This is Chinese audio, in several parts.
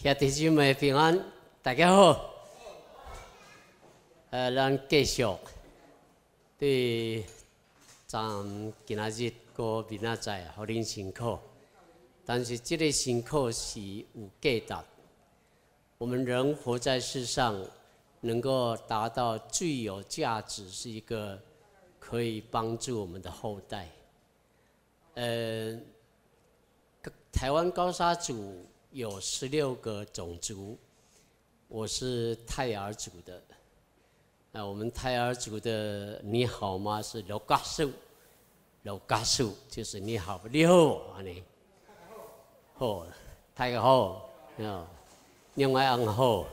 兄弟姊妹平安，大家好。咱继续对咱今仔日过明仔载，互恁辛苦。但是这个辛苦是有价值。我们人活在世上，能够达到最有价值，是一个可以帮助我们的后代。台湾高沙族有16个种族，我是泰雅族的。我们泰雅族的你好吗是罗嘎树，罗嘎树就是你好，你好安尼，好，大家好，另外安好。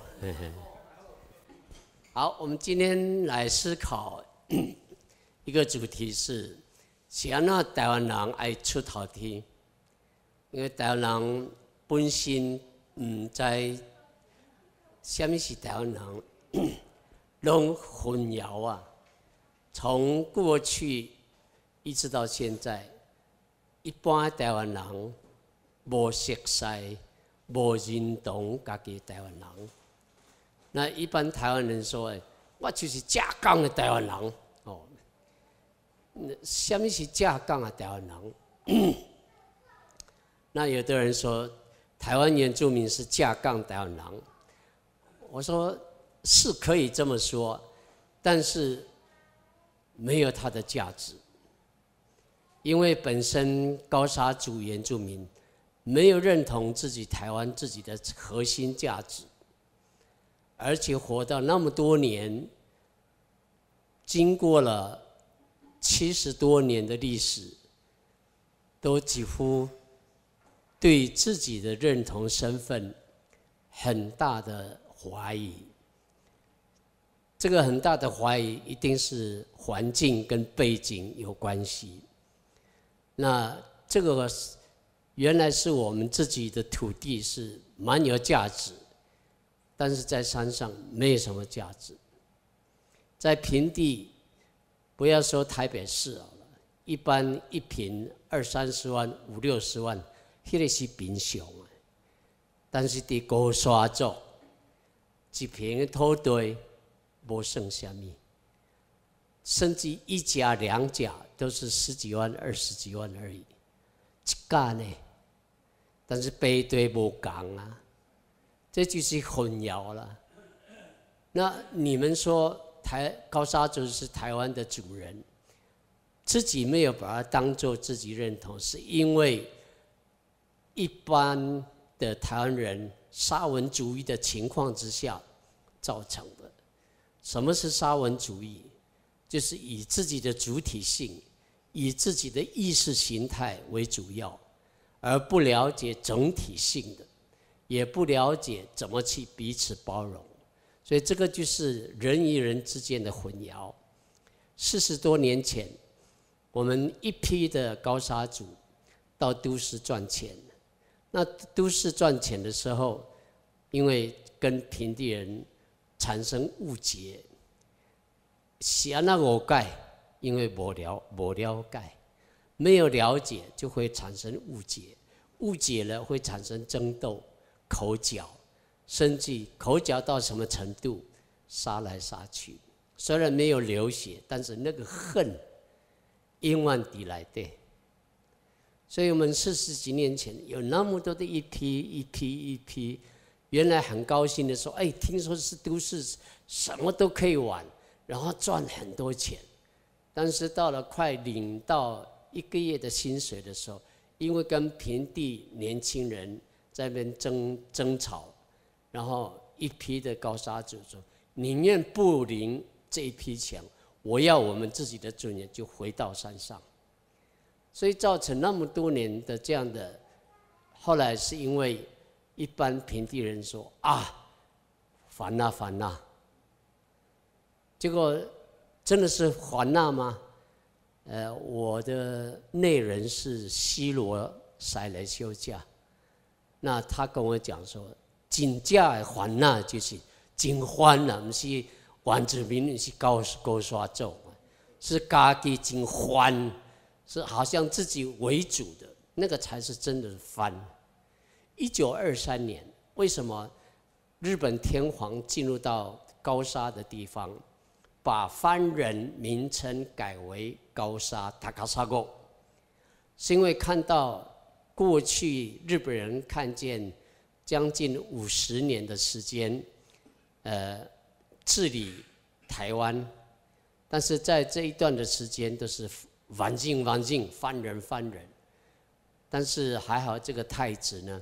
好，我们今天来思考一个主题是：是安怎台湾人爱出头天？因为台湾人本身唔知什么是台湾人，拢混淆啊。从过去一直到现在，一般台湾人无熟悉、无认同家己台湾人。那一般台湾人说：“我就是正港的台湾人。”哦，什么是正港的台湾人？那有的人说，台湾原住民是正港台湾人。我说是可以这么说，但是没有它的价值，因为本身高沙族原住民没有认同自己台湾自己的核心价值，而且活到那么多年，经过了70多年的历史，都几乎对自己的认同身份很大的怀疑。这个很大的怀疑一定是环境跟背景有关系。那这个原来是我们自己的土地是蛮有价值，但是在山上没有什么价值。在平地，不要说台北市好了，一般一坪20-30万、50-60万，那个是平常的。但是在高沙族，一坪的土地无剩什么，甚至一甲2甲都是10几万、20几万而已，一甲呢？但是背对无同啊，这就是混淆了。那你们说高沙族是台湾的主人，自己没有把它当作自己认同，是因为一般的台湾人沙文主义的情况之下造成的。什么是沙文主义？就是以自己的主体性、以自己的意识形态为主要，而不了解整体性的，也不了解怎么去彼此包容。所以这个就是人与人之间的混淆。40多年前，我们一批的高沙族到都市赚钱。那都市赚钱的时候，因为跟平地人产生误解，是安那误解，因为无了解，没有了解就会产生误解，误解了会产生争斗、口角，甚至口角到什么程度，杀来杀去。虽然没有流血，但是那个恨永远在内底。所以我们40几年前有那么多的一批，原来很高兴的说：“哎，听说是都市什么都可以玩，然后赚很多钱。”但是到了快领到1个月的薪水的时候，因为跟平地年轻人在那边争吵，然后一批的高沙族说：“宁愿不领这一批钱，我要我们自己的尊严，就回到山上。”所以造成那么多年的这样的，后来是因为一般平地人说啊，烦呐，结果真的是烦呐吗？我的内人是西罗塞来休假，那他跟我讲说，真正的烦呐就是真烦呐，不是原住民是高沙族，是家己真烦。是好像自己为主的那个才是真的翻。1923年， 为什么日本天皇进入到高沙的地方，把番人名称改为高沙 （Takasago）， 是因为看到过去日本人看见将近50年的时间，治理台湾，但是在这一段的时间都是番进，番人。但是还好，这个太子呢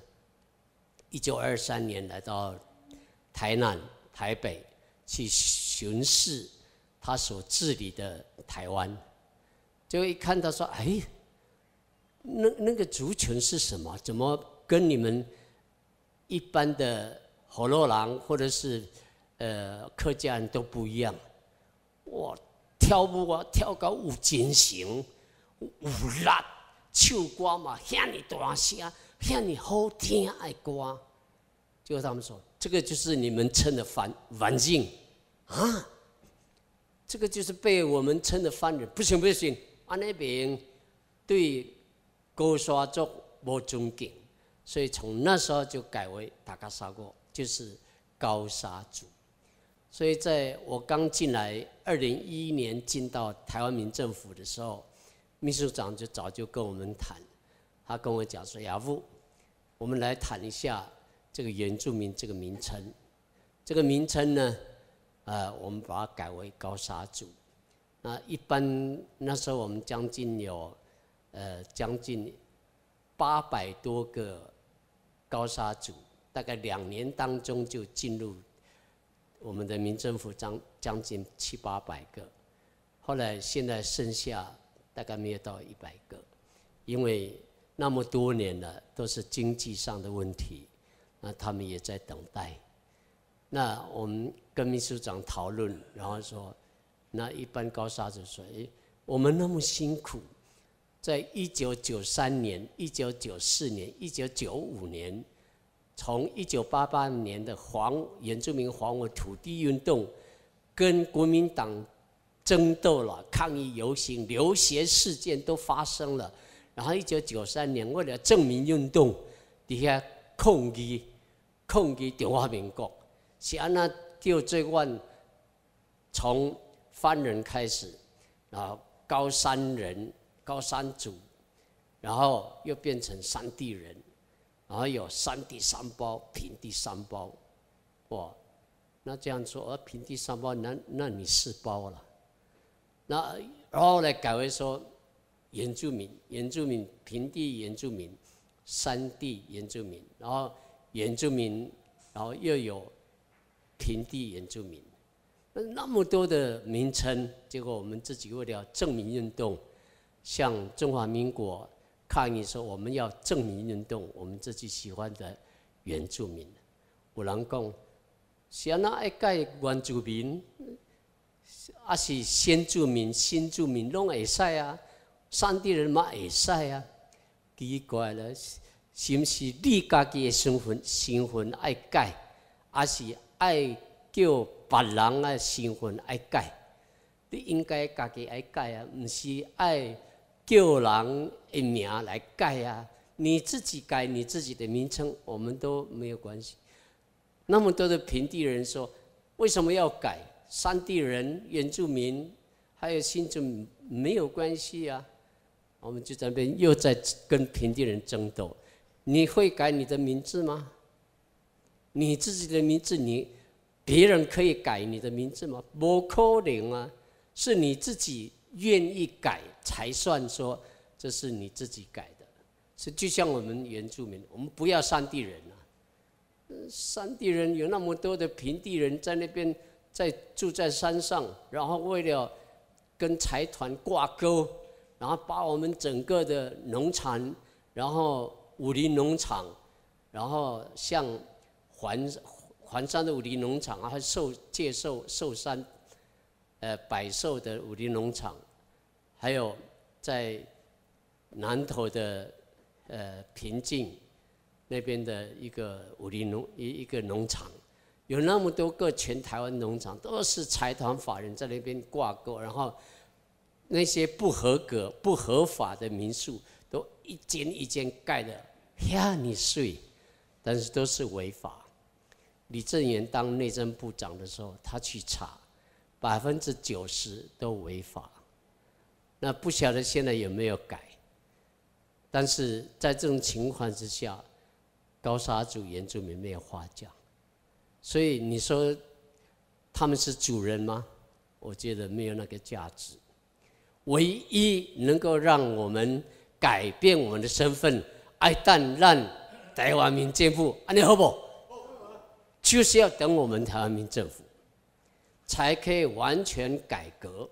，1923年来到台北去巡视他所治理的台湾，就一看到说，哎，那个族群是什么？怎么跟你们一般的火肉郎或者是客家人都不一样？哇，跳舞啊，跳到有精神，有力，唱歌嘛，遐尼大声，遐尼好听的歌。结果他们说，这个就是你们称的番进啊，这个就是被我们称的番人，不行，安那边对高沙族没尊敬，所以从那时候就改为大家沙国，就是高沙族。所以在我刚进来2011年进到台湾民政府的时候，秘书长就早就跟我们谈，他跟我讲说：“亚夫，我们来谈一下这个原住民这个名称。这个名称呢，我们把它改为高沙族。那一般那时候我们将近有将近800多个高沙族，大概2年当中就进入我们的民政府将近700-800个，后来现在剩下大概没有到100个，因为那么多年了，都是经济上的问题，那他们也在等待。那我们跟秘书长讨论，然后说，那一般高沙族说，我们那么辛苦，在1993年、1994年、1995年。从1988年的原住民还我土地运动，跟国民党争斗了，抗议游行、流血事件都发生了。然后1993年为了证明运动，底下抗议中华民国，是安那叫做阮从番人开始，然后高山人、高山族，然后又变成山地人。然后有山地3包、平地3包，哇，那这样说，平地3包，那你4包了。那然后来改为说原住民、平地原住民、山地原住民，然后原住民，然后又有平地原住民，那么多的名称，结果我们自己为了证明运动，向中华民国抗议说我们要证明运动，我们自己喜欢的原住民。有人讲，是安那爱改原住民，还是先住民、新住民拢会使啊？山地人嘛会使啊？奇怪了，是不是你家己的身份爱改，还是爱叫别人的身份爱改？你应该家己爱改啊，不是爱叫人的名来改啊，你自己改你自己的名称，我们都没有关系。那么多的平地人说，为什么要改？山地人、原住民还有新住民没有关系啊。我们就在那边又在跟平地人争斗。你会改你的名字吗？你自己的名字，别人可以改你的名字吗？不可能啊，是你自己愿意改才算说这是你自己改的。是就像我们原住民，我们不要山地人啊。山地人有那么多的平地人在那边住在山上，然后为了跟财团挂钩，然后把我们整个的农产，然后武林农场，然后像环山的武林农场，还介寿山百寿的武林农场，还有在南投的平静那边的一个一个农场，有那么多个全台湾农场都是财团法人在那边挂钩，然后那些不合格、不合法的民宿都一间一间盖的遐尼水，但是都是违法。 李正元当内政部长的时候，他去查，90%都违法。那不晓得现在有没有改？但是在这种情况之下，高沙族原住民没有话讲，所以你说他们是主人吗？我觉得没有那个价值。唯一能够让我们改变我们的身份，爱但让台湾民政府，安尼好不好？就是要等我们台湾民政府，才可以完全改革。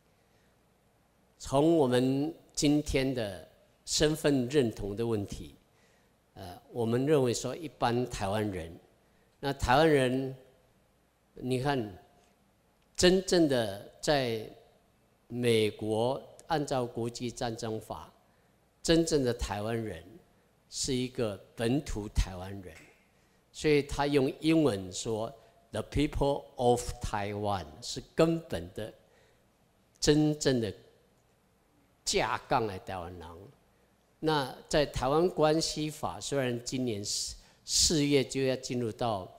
从我们今天的身份认同的问题，我们认为说一般台湾人，那台湾人，你看，真正的在美国按照国际战争法，真正的台湾人是一个本土台湾人，所以他用英文说 "The people of Taiwan" 是根本的、真正的架杠的台湾人。那在台湾关系法，虽然今年4月就要进入到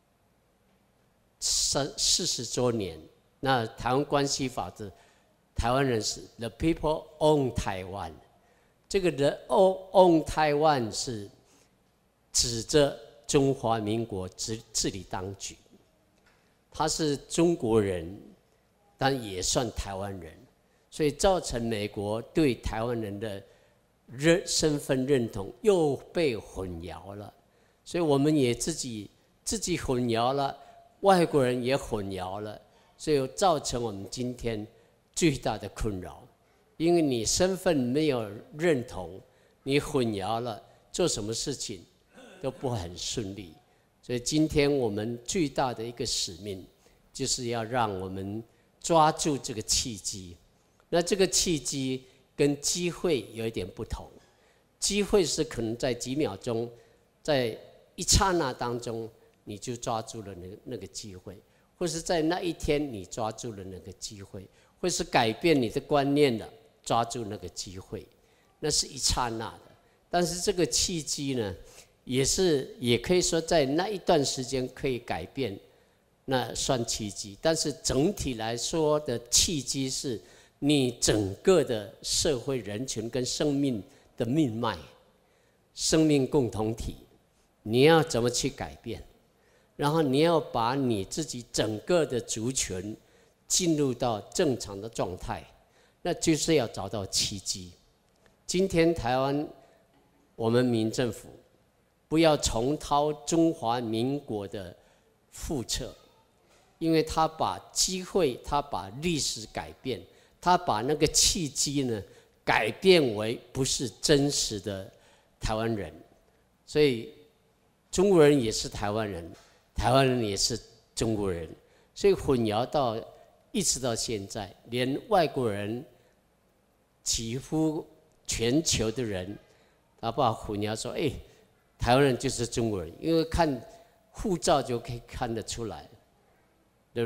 40周年，那台湾关系法的台湾人是 "The people own Taiwan"， 这个 "The own Taiwan" 是指着中华民国治理当局，他是中国人，但也算台湾人，所以造成美国对台湾人的身份认同又被混淆了，所以我们也自己混淆了，外国人也混淆了，所以造成我们今天最大的困扰。因为你身份没有认同，你混淆了，做什么事情都不很顺利。所以今天我们最大的一个使命，就是要让我们抓住这个契机。那这个契机跟机会有一点不同，机会是可能在几秒钟，在一刹那当中你就抓住了那个机会，或是在那一天你抓住了那个机会，或是改变你的观念了，抓住那个机会，那是一刹那的。但是这个契机呢，也可以说在那一段时间可以改变，那算契机。但是整体来说的契机是你整个的社会人群跟生命的命脉、生命共同体，你要怎么去改变？然后你要把你自己整个的族群进入到正常的状态，那就是要找到契机。今天台湾我们民政府不要重蹈中华民国的覆辙，因为他把机会，他把历史改变，他把那个契机呢改变为不是真实的台湾人，所以中国人也是台湾人，台湾人也是中国人，所以混淆到一直到现在，连外国人几乎全球的人，他把混淆说，台湾人就是中国人，因为看护照就可以看得出来 ，the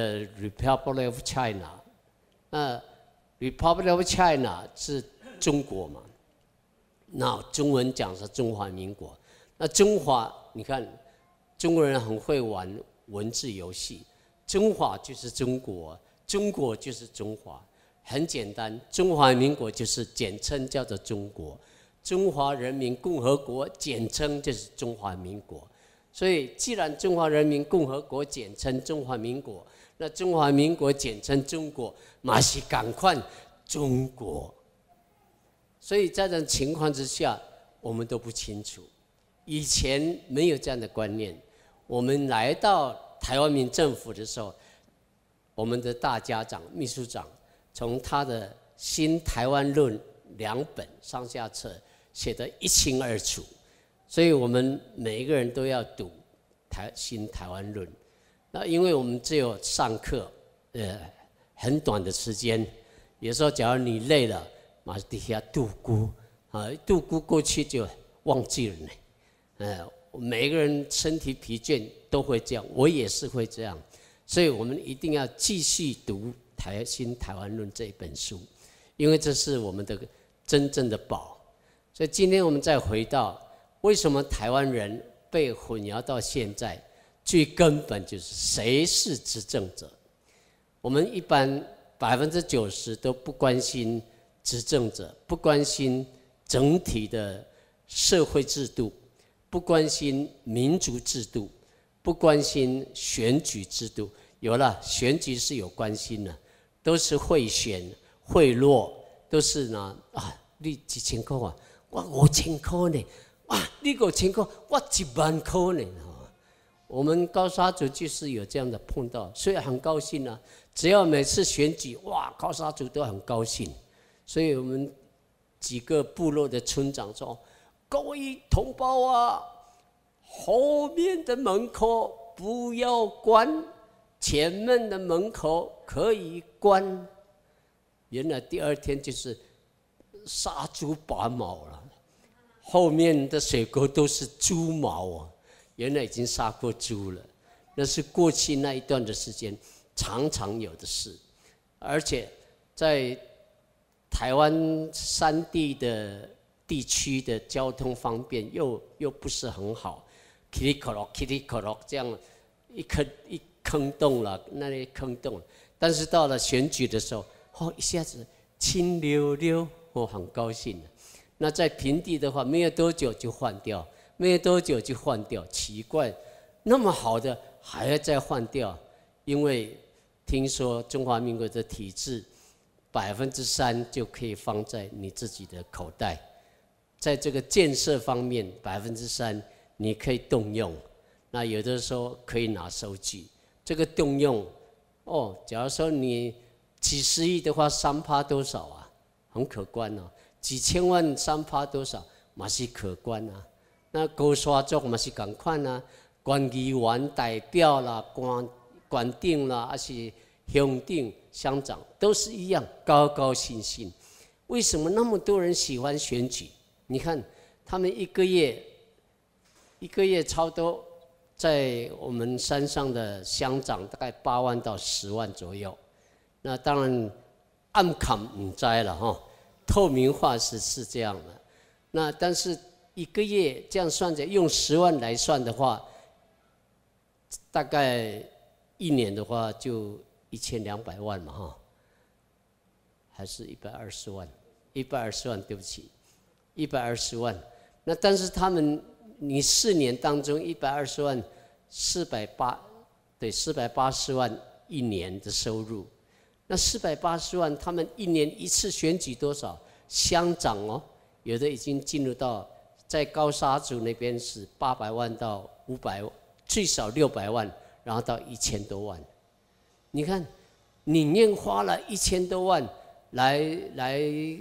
Republic of China， 那 Republic of China 是中国嘛？那中文讲是中华民国。那中华，你看中国人很会玩文字游戏，中华就是中国，中国就是中华，很简单。中华民国就是简称叫做中国，中华人民共和国简称就是中华民国。所以，既然中华人民共和国简称中华民国，那中华民国简称中国，嘛是赶快中国。所以在这种情况之下，我们都不清楚。以前没有这样的观念。我们来到台湾民政府的时候，我们的大家长、秘书长从他的《新台湾论》2本上下册写得一清二楚，所以我们每一个人都要读新台湾论。那因为我们只有上课，很短的时间，有时候假如你累了，马上底下度孤，度孤过去就忘记了呢。每一个人身体疲倦都会这样，我也是会这样，所以我们一定要继续读新台湾论这一本书，因为这是我们的真正的宝。所以今天我们再回到为什么台湾人被混淆到现在， 最根本就是谁是执政者。我们一般90%都不关心执政者，不关心整体的社会制度，不关心民主制度，不关心选举制度。有了选举是有关心的，都是贿选、贿赂，都是呢你1000块啊，我5000块呢，你5000块，我10000块呢。我们高沙族就是有这样的碰到，所以很高兴啊。只要每次选举，高沙族都很高兴。所以我们几个部落的村长说：“各位同胞啊，后面的门口不要关，前面的门口可以关。”原来第2天就是杀猪拔毛了，后面的水沟都是猪毛啊。原来已经杀过猪了，那是过去那一段的时间常常有的事，而且在台湾山地的地区的交通方便又不是很好，噼里可落这样一坑洞了，那里坑洞了。但是到了选举的时候，一下子清溜溜，我很高兴。那在平地的话，没有多久就换掉。奇怪，那么好的还要再换掉，因为听说中华民国的体制3%就可以放在你自己的口袋，在这个建设方面3%你可以动用，那有的时候可以拿收据。这个动用假如说你几十亿的话，3%多少啊？很可观哦。几千万3%多少，嘛是可观啊。那高沙族嘛是同款啊，县议员代表啦、县长啦，还是乡长、乡长，都是一样，高高兴兴。为什么那么多人喜欢选举？你看他们一个月差不多，在我们山上的乡长大概8万到10万左右。那当然暗砍唔知了哈，透明化是这样的。那但是一个月这样算着，用10万来算的话，大概1年的话就1200万嘛哈，还是120万？120万，对不起，120万。那但是他们，你4年当中120万，480万一年的收入。那480万，他们1年1次选举多少？乡长有的已经进入到。在高沙族那边是800万到500，最少600万，然后到1000多万。你看，宁愿花了1000多万来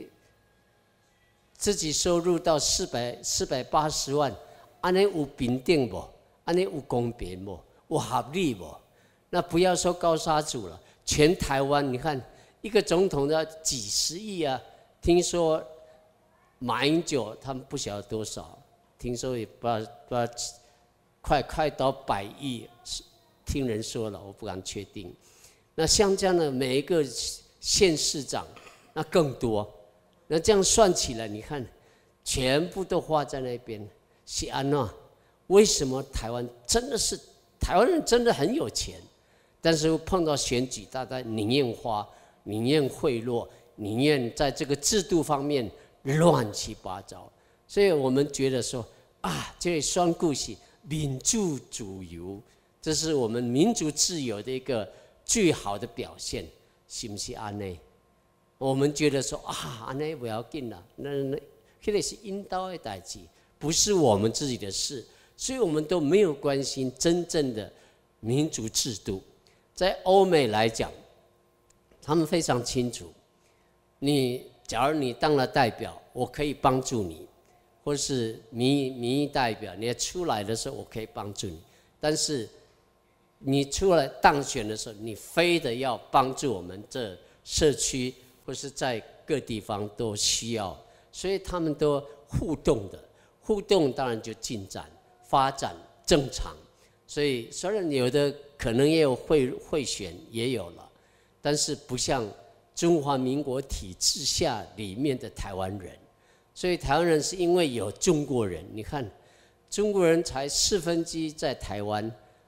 自己收入到480万，安尼有平等不？安尼有公平不？有合理不？那不要说高沙族了，全台湾你看，一个总统要几十亿啊，听说。马英九他们不晓得多少，听说也不知道快到100亿，听人说了，我不敢确定。那像这样的每一个县市长，那更多。那这样算起来，你看，全部都花在那边，是安怎？为什么台湾人真的很有钱，但是碰到选举，大家宁愿花，宁愿贿赂，宁愿在这个制度方面。乱七八糟，所以我们觉得说这双顾是民主自由，这是我们民主自由的一个最好的表现，是不是安内？我们觉得说安内不要紧啦，那是应当的代志，不是我们自己的事，所以我们都没有关心真正的民主制度。在欧美来讲，他们非常清楚，假如你当了代表，我可以帮助你，或是民意代表，你出来的时候我可以帮助你。但是你出来当选的时候，你非得要帮助我们这社区，或是在各地方都需要，所以他们都互动的，互动当然就进展发展正常。所以虽然有的可能也有贿选也有了，但是不像。中华民国体制下里面的台湾人，所以台湾人是因为有中国人，你看中国人才1/4在台湾，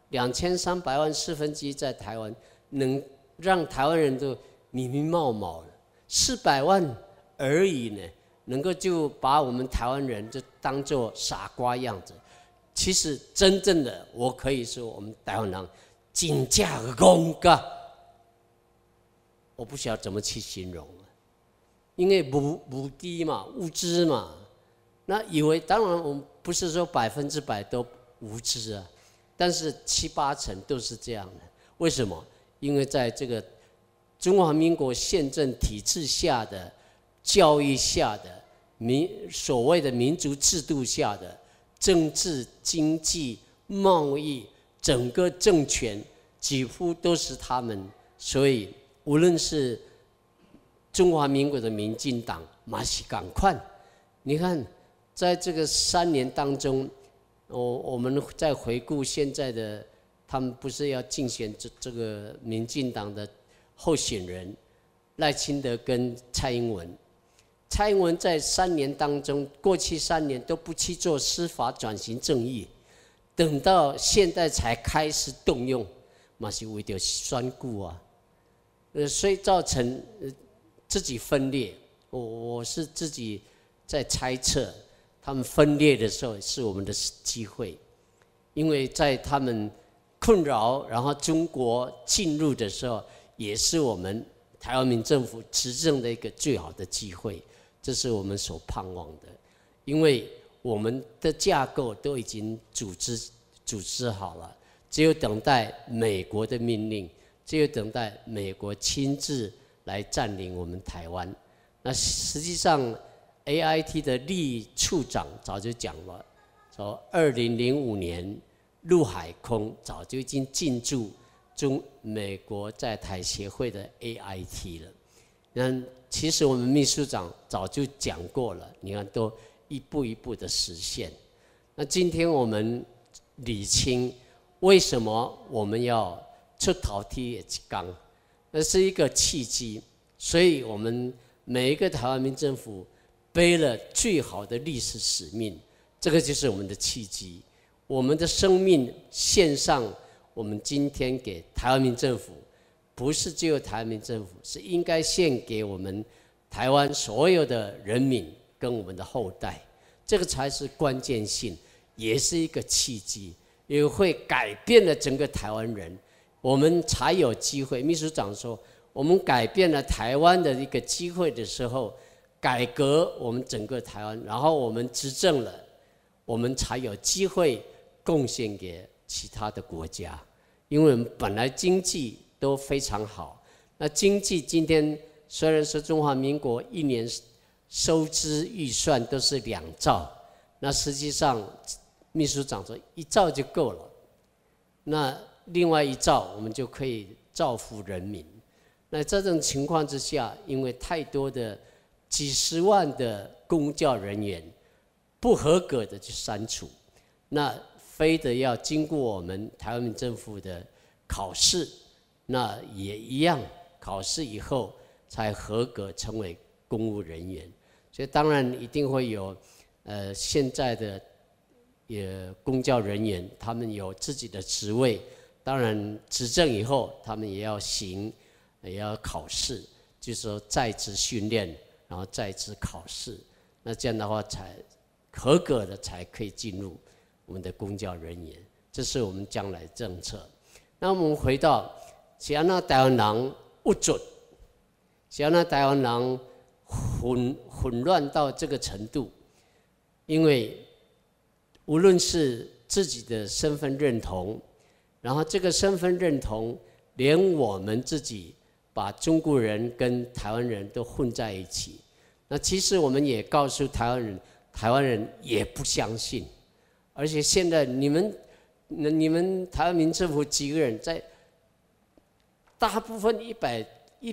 2300万1/4在台湾，能让台湾人都迷迷冒冒了，400万而已呢，能够就把我们台湾人就当作傻瓜样子。其实真正的，我可以说，我们台湾人真正戆噶，我不晓得怎么去形容了，因为无低嘛，无知嘛，那以为当然我们不是说100%都无知啊，但是7、8成都是这样的。为什么？因为在这个中华民国宪政体制下的教育下的所谓的民族制度下的政治、经济、贸易，整个政权几乎都是他们，所以无论是中华民国的民进党，马西赶快，你看，在这个3年当中，我们再回顾现在的，他们不是要竞选这个民进党的候选人赖清德跟蔡英文。蔡英文在3年当中，过去3年都不去做司法转型正义，等到现在才开始动用，嘛是为了选举啊，所以造成自己分裂。我是自己在猜测，他们分裂的时候是我们的机会，因为在他们困扰，然后中国进入的时候，也是我们台湾民政府执政的一个最好的机会。这是我们所盼望的，因为我们的架构都已经组织好了，只有等待美国的命令，只有等待美国亲自来占领我们台湾。那实际上 ，AIT 的厉处长早就讲了，说2005年陆海空早就已经进驻美国在台协会的 AIT 了。那其实我们秘书长早就讲过了，你看都一步一步的实现。那今天我们理清为什么我们要出头天的一天，那是一个契机。所以我们每一个台湾民政府背了最好的历史使命，这个就是我们的契机。我们的生命献上，我们今天给台湾民政府。不是只有台湾民政府，是应该献给我们台湾所有的人民跟我们的后代，这个才是关键性，也是一个契机，也会改变了整个台湾人，我们才有机会。秘书长说，我们改变了台湾的一个机会的时候，改革我们整个台湾，然后我们执政了，我们才有机会贡献给其他的国家，因为我们本来经济都非常好。那经济今天虽然说中华民国1年收支预算都是2兆，那实际上秘书长说1兆就够了，那另外1兆我们就可以造福人民。那这种情况之下，因为太多的几十万的公教人员不合格的去删除，那非得要经过我们台湾民政府的考试，那也一样，考试以后才合格成为公务人员。所以当然一定会有现在的公教人员，他们有自己的职位，当然执政以后他们也要也要考试，就是说在职训练，然后在职考试，那这样的话才合格的才可以进入我们的公教人员，这是我们将来政策。那我们回到是安那台湾人不准，是安那台湾人混乱到这个程度，因为无论是自己的身份认同，然后这个身份认同连我们自己把中国人跟台湾人都混在一起，那其实我们也告诉台湾人，台湾人也不相信，而且现在你们台湾民政府几个人在大部分100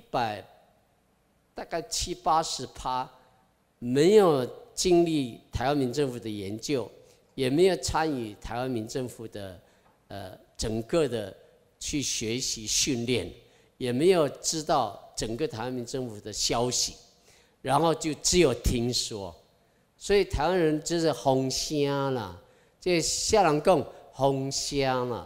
大概70-80%没有经历台湾民政府的研究，也没有参与台湾民政府的整个的去学习训练，也没有知道整个台湾民政府的消息，然后就只有听说，所以台湾人就是风声啦，这下人讲风声啦，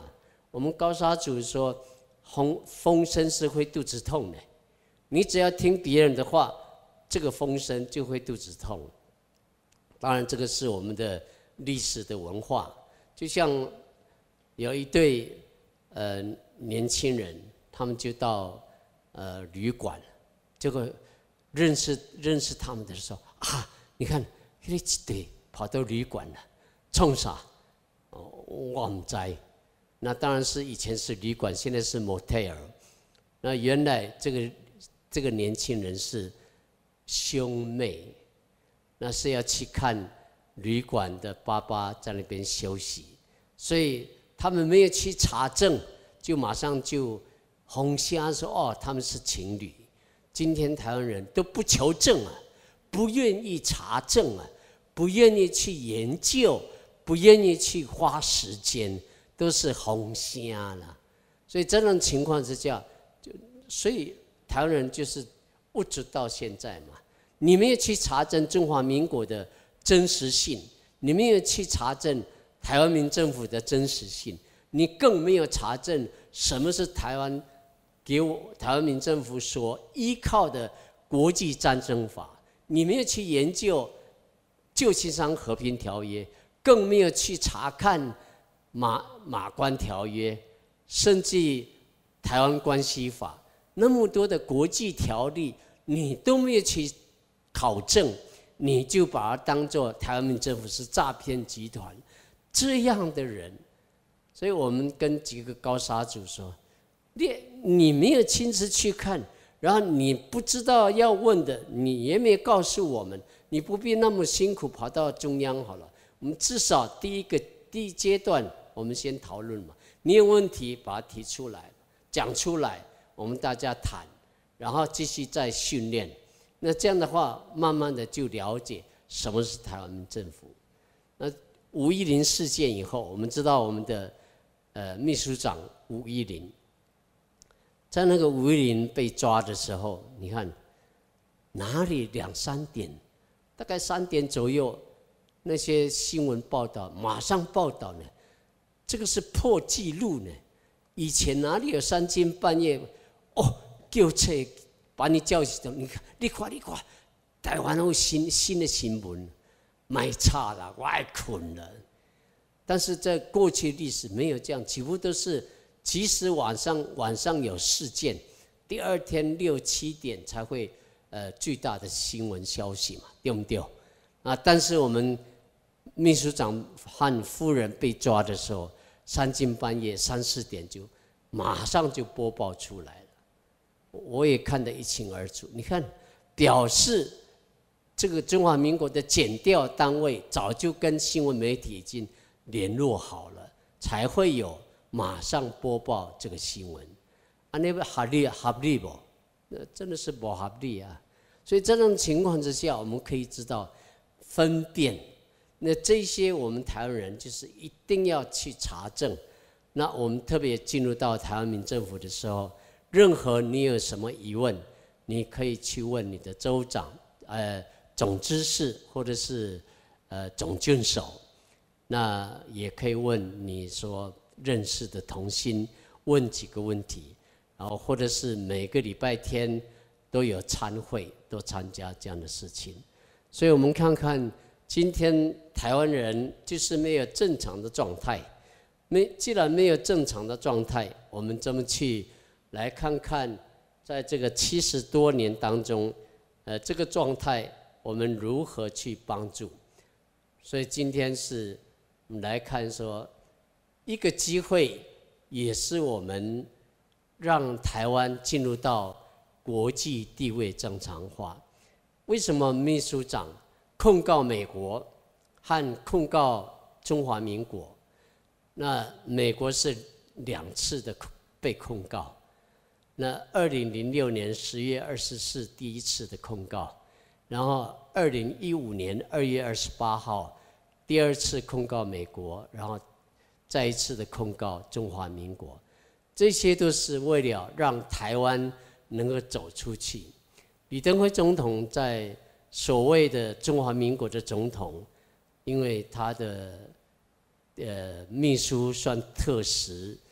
我们高沙族说，风声是会肚子痛的，你只要听别人的话，这个风声就会肚子痛。当然，这个是我们的历史的文化。就像有一对年轻人，他们就到旅馆，结果认识他们的时候啊，你看，那一对跑到旅馆了，冲啥？我不知道。那当然是以前是旅馆，现在是 motel。那原来这个年轻人是兄妹，那是要去看旅馆的爸爸在那边休息，所以他们没有去查证，就马上就红瞎说哦他们是情侣。今天台湾人都不求证啊，不愿意查证啊，不愿意去研究，不愿意去花时间，都是红瞎了。所以这种情况之下，所以台湾人就是一直到现在嘛，你没有去查证中华民国的真实性，你没有去查证台湾民政府的真实性，你更没有查证什么是台湾民政府所依靠的国际战争法，你没有去研究旧金山和平条约，更没有去查看马关条约，甚至台湾关系法，那么多的国际条例，你都没有去考证，你就把它当作台湾民政府是诈骗集团这样的人。所以我们跟几个高沙族说，你没有亲自去看，然后你不知道要问的，你也没有告诉我们，你不必那么辛苦跑到中央好了。我们至少第一阶段，我们先讨论嘛。你有问题把它提出来，讲出来，我们大家谈，然后继续再训练。那这样的话，慢慢的就了解什么是台湾民政府。那510事件以后，我们知道我们的秘书长510，在那个510被抓的时候，你看哪里2、3点，大概3点左右，那些新闻报道马上报道呢，这个是破纪录呢。以前哪里有3更半夜叫车把你叫起来，你看，台湾有新的新闻，卖差了，我爱困了。但是在过去历史没有这样，几乎都是即使晚上有事件，第二天6、7点才会巨大的新闻消息嘛，对不对？啊，但是我们秘书长和夫人被抓的时候，3更半夜3、4点就马上就播报出来了，我也看得一清二楚。你看，表示这个中华民国的检调单位早就跟新闻媒体已经联络好了，才会有马上播报这个新闻。啊，那个合理不？那真的是不合理啊！所以这种情况之下，我们可以知道分辨。那这些我们台湾人就是一定要去查证。那我们特别进入到台湾民政府的时候，任何你有什么疑问，你可以去问你的州长、总知事或者是总郡守。那也可以问你所认识的同心，问几个问题，然后或者是每个礼拜天都有参会，都参加这样的事情。所以我们看看今天台湾人就是没有正常的状态，既然没有正常的状态，我们怎么去来看看，在这个70多年当中，这个状态我们如何去帮助？所以今天是我们来看说，一个机会，也是我们让台湾进入到国际地位正常化。为什么秘书长控告美国和控告中华民国？那美国是2次的被控告。那2006年10月24日第1次的控告，然后2015年2月28号。第2次控告美国，然后再一次的控告中华民国，这些都是为了让台湾能够走出去。李登辉总统在所谓的中华民国的总统，因为他的秘书算特使，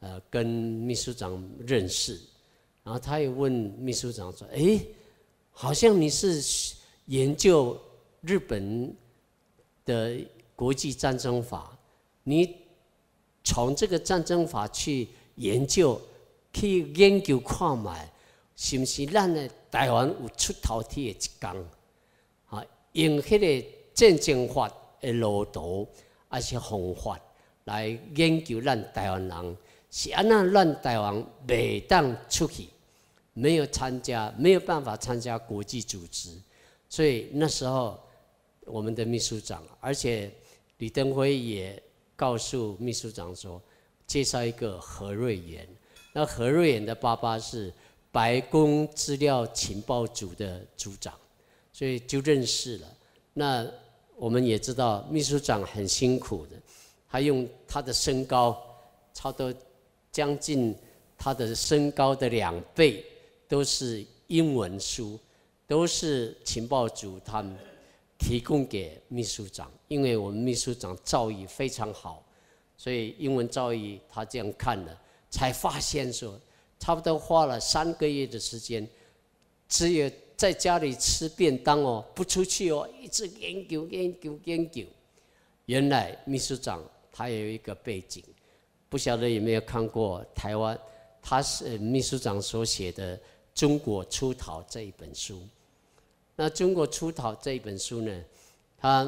跟秘书长认识，然后他也问秘书长说：“哎，好像你是研究日本的国际战争法，你从这个战争法去研究，去研究看卖，是不是咱的台湾有出头天的一天？啊，用迄个战争法的路途，还是方法来研究咱台湾人是安那？咱台湾袂当出去，没有办法参加国际组织，所以那时候我们的秘书长，而且李登辉也告诉秘书长说，介绍一个何瑞元。那何瑞元的爸爸是白宫资料情报组的组长，所以就认识了。那我们也知道，秘书长很辛苦的，他用他的身高，差不多将近他的身高的2倍，都是英文书，都是情报组他们提供给秘书长。因为我们秘书长造诣非常好，所以英文造诣他这样看了，才发现说，差不多花了3个月的时间，只有在家里吃便当哦，不出去哦，一直研究。原来秘书长他有一个背景，不晓得有没有看过台湾，他是秘书长所写的《中国出逃》这一本书。那《中国出逃》这一本书呢，他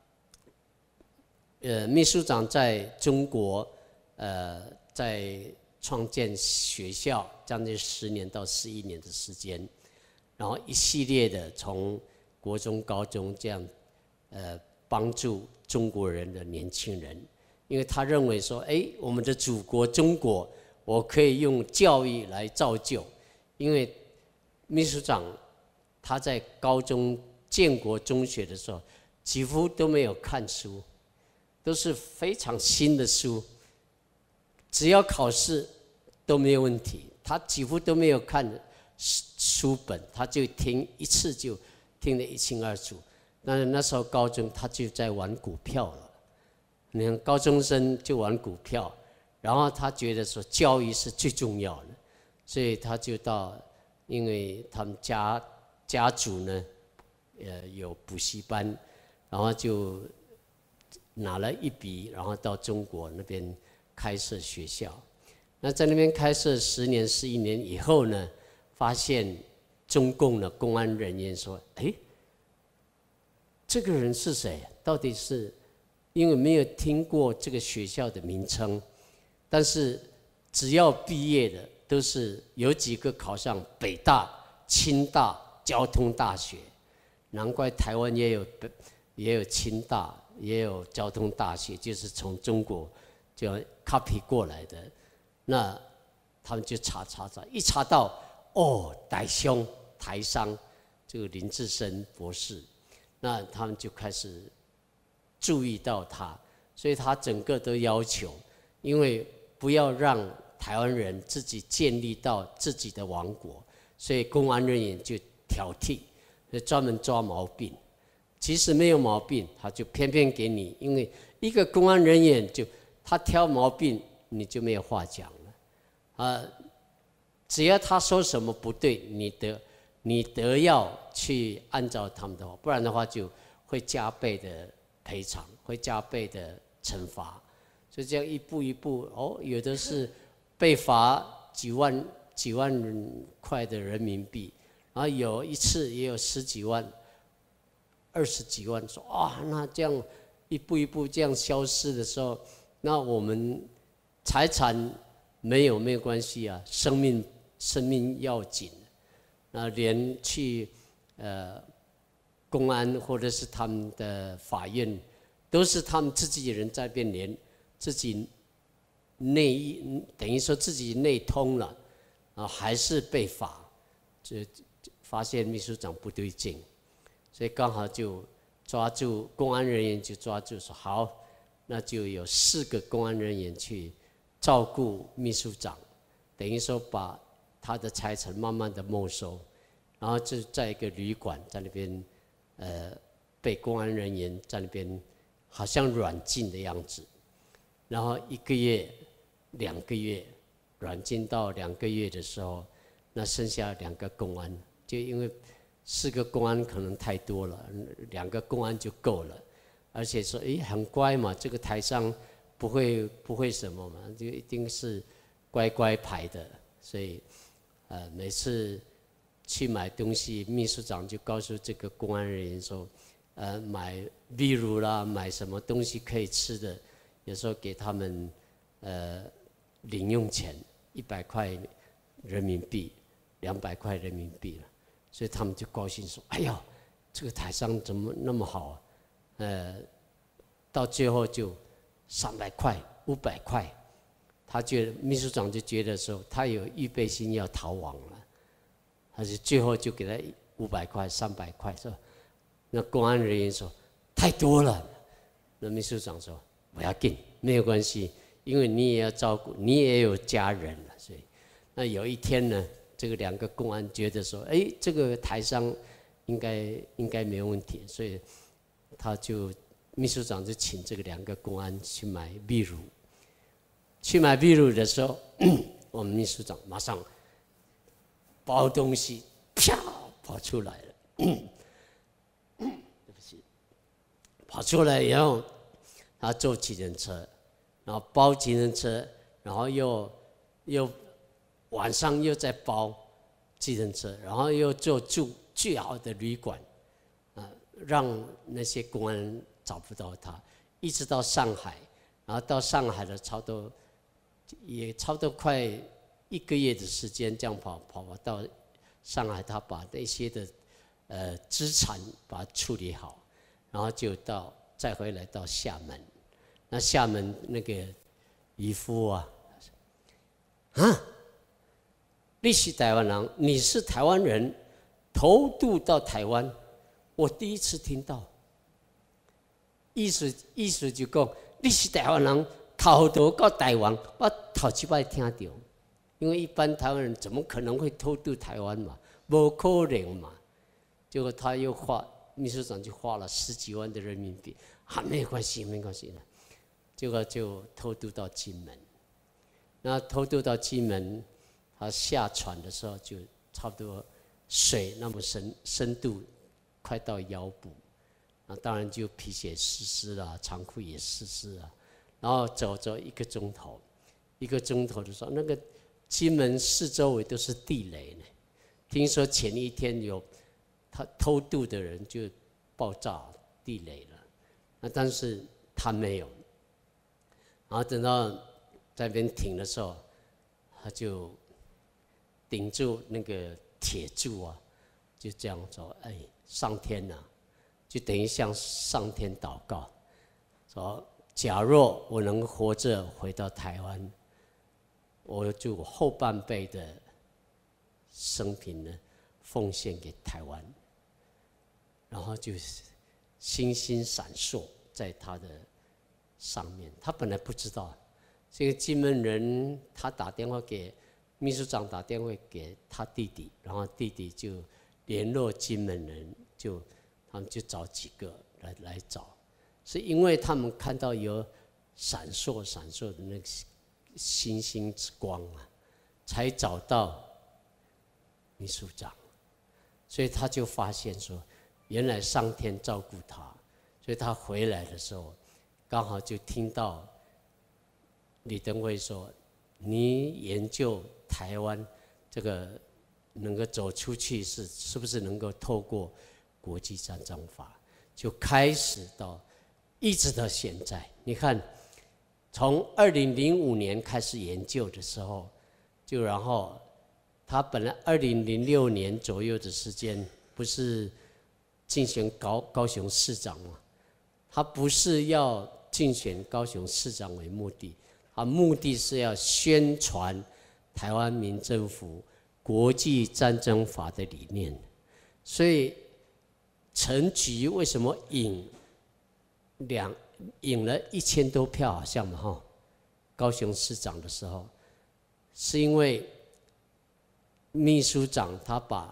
秘书长在中国在创建学校将近10年到11年的时间，然后一系列的从国中、高中这样帮助中国人的年轻人，因为他认为说，我们的祖国中国，我可以用教育来造就。因为秘书长他在高中建国中学的时候，几乎都没有看书，都是非常新的书，只要考试都没有问题。他几乎都没有看书本，他就听一次就听得一清二楚。那时候高中他就在玩股票了，你看高中生就玩股票，然后他觉得说教育是最重要的，所以他就到，因为他们家族呢，有补习班，然后就拿了一笔，然后到中国那边开设学校。那在那边开设10年、11年以后呢，发现中共的公安人员说：“这个人是谁？到底是？”因为没有听过这个学校的名称，但是只要毕业的都是有几个考上北大、清大、交通大学，难怪台湾也有清大，也有交通大学，就是从中国就 copy 过来的。那他们就查，一查到台商这个林志深博士，那他们就开始注意到他，所以他整个都要求，因为不要让台湾人自己建立到自己的王国，所以公安人员就挑剔，专门抓毛病。其实没有毛病，他就偏偏给你，因为一个公安人员他挑毛病，你就没有话讲了。只要他说什么不对，你得要去按照他们的话，不然的话就会加倍的赔偿，会加倍的惩罚。所以这样一步一步，有的是被罚几万块的人民币，然后有一次也有10几万、20几万，说那这样一步一步这样消失的时候，那我们财产没有关系啊，生命要紧。那连去公安或者是他们的法院，都是他们自己人在变，连自己等于说自己内通了，还是被罚，就发现秘书长不对劲，所以刚好就抓住公安人员，就抓住说好，那就有4个公安人员去照顾秘书长，等于说把他的财产慢慢的没收，然后就在一个旅馆在那边，被公安人员在那边好像软禁的样子，然后1个月、2个月， 软禁到2个月的时候，那剩下2个公安，就因为4个公安可能太多了，2个公安就够了，而且说很乖嘛，这个台商不会什么嘛，就一定是乖乖牌的，所以每次去买东西，秘书长就告诉这个公安人员说，买例如啦，买什么东西可以吃的，有时候给他们零用钱100块人民币，200块人民币了，所以他们就高兴说：“哎呦，这个台商怎么那么好啊？”到最后就300块、500块，他觉得秘书长就觉得说他有预备心要逃亡了，他就最后就给他500块、300块，说那公安人员说太多了，那秘书长说不要紧，没有关系，因为你也要照顾，你也有家人了，所以那有一天呢，这个2个公安觉得说，这个台商应该没问题，所以他就秘书长就请这个2个公安去买秘鲁。去买秘鲁的时候，我们秘书长马上包东西，啪跑出来了。对不起，跑出来以后，他坐计程车，然后包计程车，然后又晚上又再包计程车，然后又住最好的旅馆，让那些公安找不到他，一直到上海，然后到上海的差不多快1个月的时间，这样跑到上海，他把那些的资产把它处理好，然后就再回来到厦门。那厦门那个渔夫你是台湾人，你是台湾人，偷渡到台湾，我第一次听到。意思就讲你是台湾人。偷渡到台湾，我头一摆听到，因为一般台湾人怎么可能会偷渡台湾嘛？不可能嘛！结果他又秘书长就花了10几万的人民币，没关系的。结果就偷渡到金门。那偷渡到金门，他下船的时候就差不多水那么深度快到腰部，那当然就皮鞋湿了，长裤也湿了。然后走1个钟头的时候，那个金门四周围都是地雷呢。听说前一天有他偷渡的人就爆炸地雷了，那但是他没有。然后等到在那边停的时候，他就顶住那个铁柱就这样说：“上天呐，就等于向上天祷告，说。”假若我能活着回到台湾，我就后半辈的生平呢，奉献给台湾。然后就星星闪烁在他的上面。他本来不知道，这个金门人他打电话给秘书长，打电话给他弟弟，然后弟弟就联络金门人，他们就找几个来找。是因为他们看到有闪烁的那个星星之光才找到秘书长，所以他就发现说，原来上天照顾他，所以他回来的时候，刚好就听到李登辉说：“你研究台湾这个能够走出去是不是能够透过国际战争法？”就开始一直到现在，你看，从2005年开始研究的时候，然后他本来2006年左右的时间，不是竞选高雄市长吗？他不是要竞选高雄市长为目的，他目的是要宣传台湾民政府国际战争法的理念。所以陈菊为什么赢了1000多票，好像嘛高雄市长的时候，是因为秘书长他把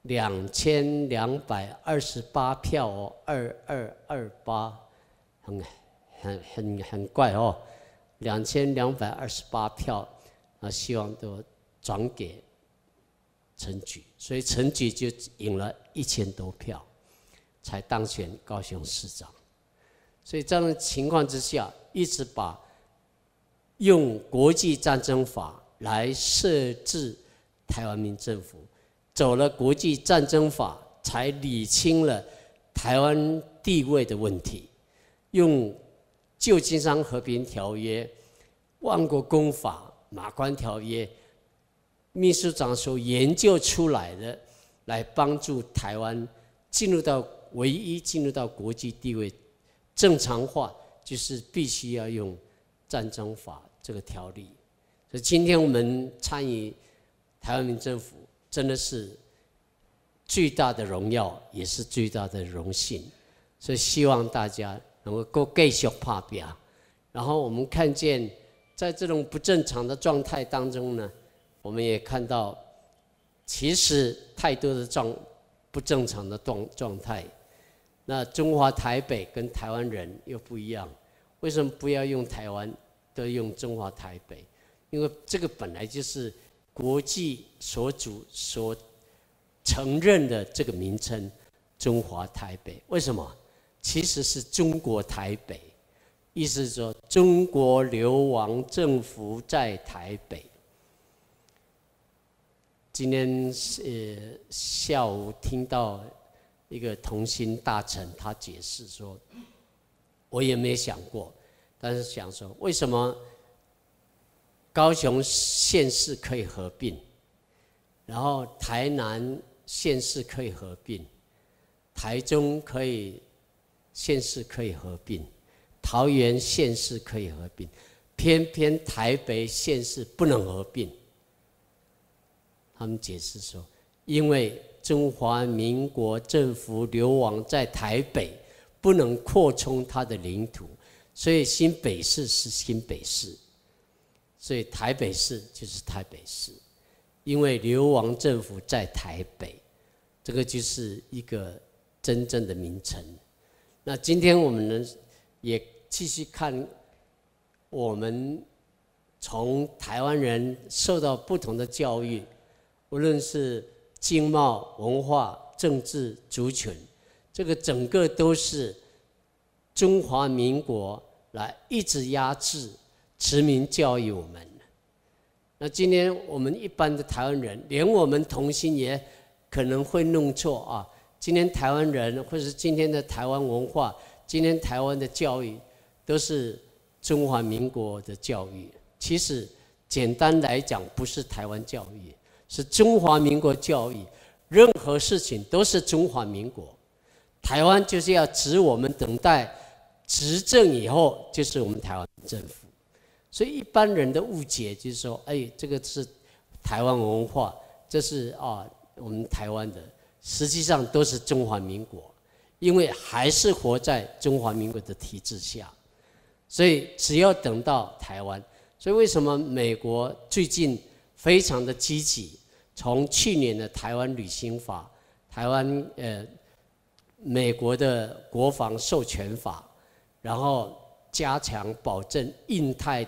2228票2228，很怪2228票希望都转给陈菊，所以陈菊就赢了1000多票，才当选高雄市长。所以这样的情况之下，一直把用国际战争法来设置台湾民政府，走了国际战争法，才理清了台湾地位的问题。用旧金山和平条约、万国公法、马关条约，秘书长所研究出来的，来帮助台湾唯一进入到国际地位正常化，就是必须要用战争法这个条例。所以今天我们参与台湾民政府，真的是巨大的荣耀，也是巨大的荣幸。所以希望大家能够继续打拼。然后我们看见，在这种不正常的状态当中呢，我们也看到，其实太多的不正常的状态。那中华台北跟台湾人又不一样，为什么不要用台湾，都用中华台北？因为这个本来就是国际所承认的这个名称，中华台北。为什么？其实是中国台北，意思是说中国流亡政府在台北。今天下午听到一个同心大臣，他解释说，我也没想过，但是想说，为什么高雄县市可以合并，然后台南县市可以合并，台中县市可以合并，桃园县市可以合并，偏偏台北县市不能合并？他们解释说，因为中华民国政府流亡在台北，不能扩充它的领土，所以新北市是新北市，所以台北市就是台北市，因为流亡政府在台北，这个就是一个真正的名称。那今天我们呢，也继续看，我们从台湾人受到不同的教育，无论是经贸、文化、政治、族群，这个整个都是中华民国来一直压制、殖民教育我们。那今天我们一般的台湾人，连我们同心也可能会弄错啊。今天台湾人，或是今天的台湾文化，今天台湾的教育，都是中华民国的教育。其实简单来讲，不是台湾教育，是中华民国教育。任何事情都是中华民国，台湾就是要指我们等待执政以后，就是我们台湾政府。所以一般人的误解就是说，这个是台湾文化，这是我们台湾的，实际上都是中华民国，因为还是活在中华民国的体制下。所以只要等到台湾，所以为什么美国最近非常的积极？从去年的台湾旅行法、台湾美国的国防授权法，然后加强保证印太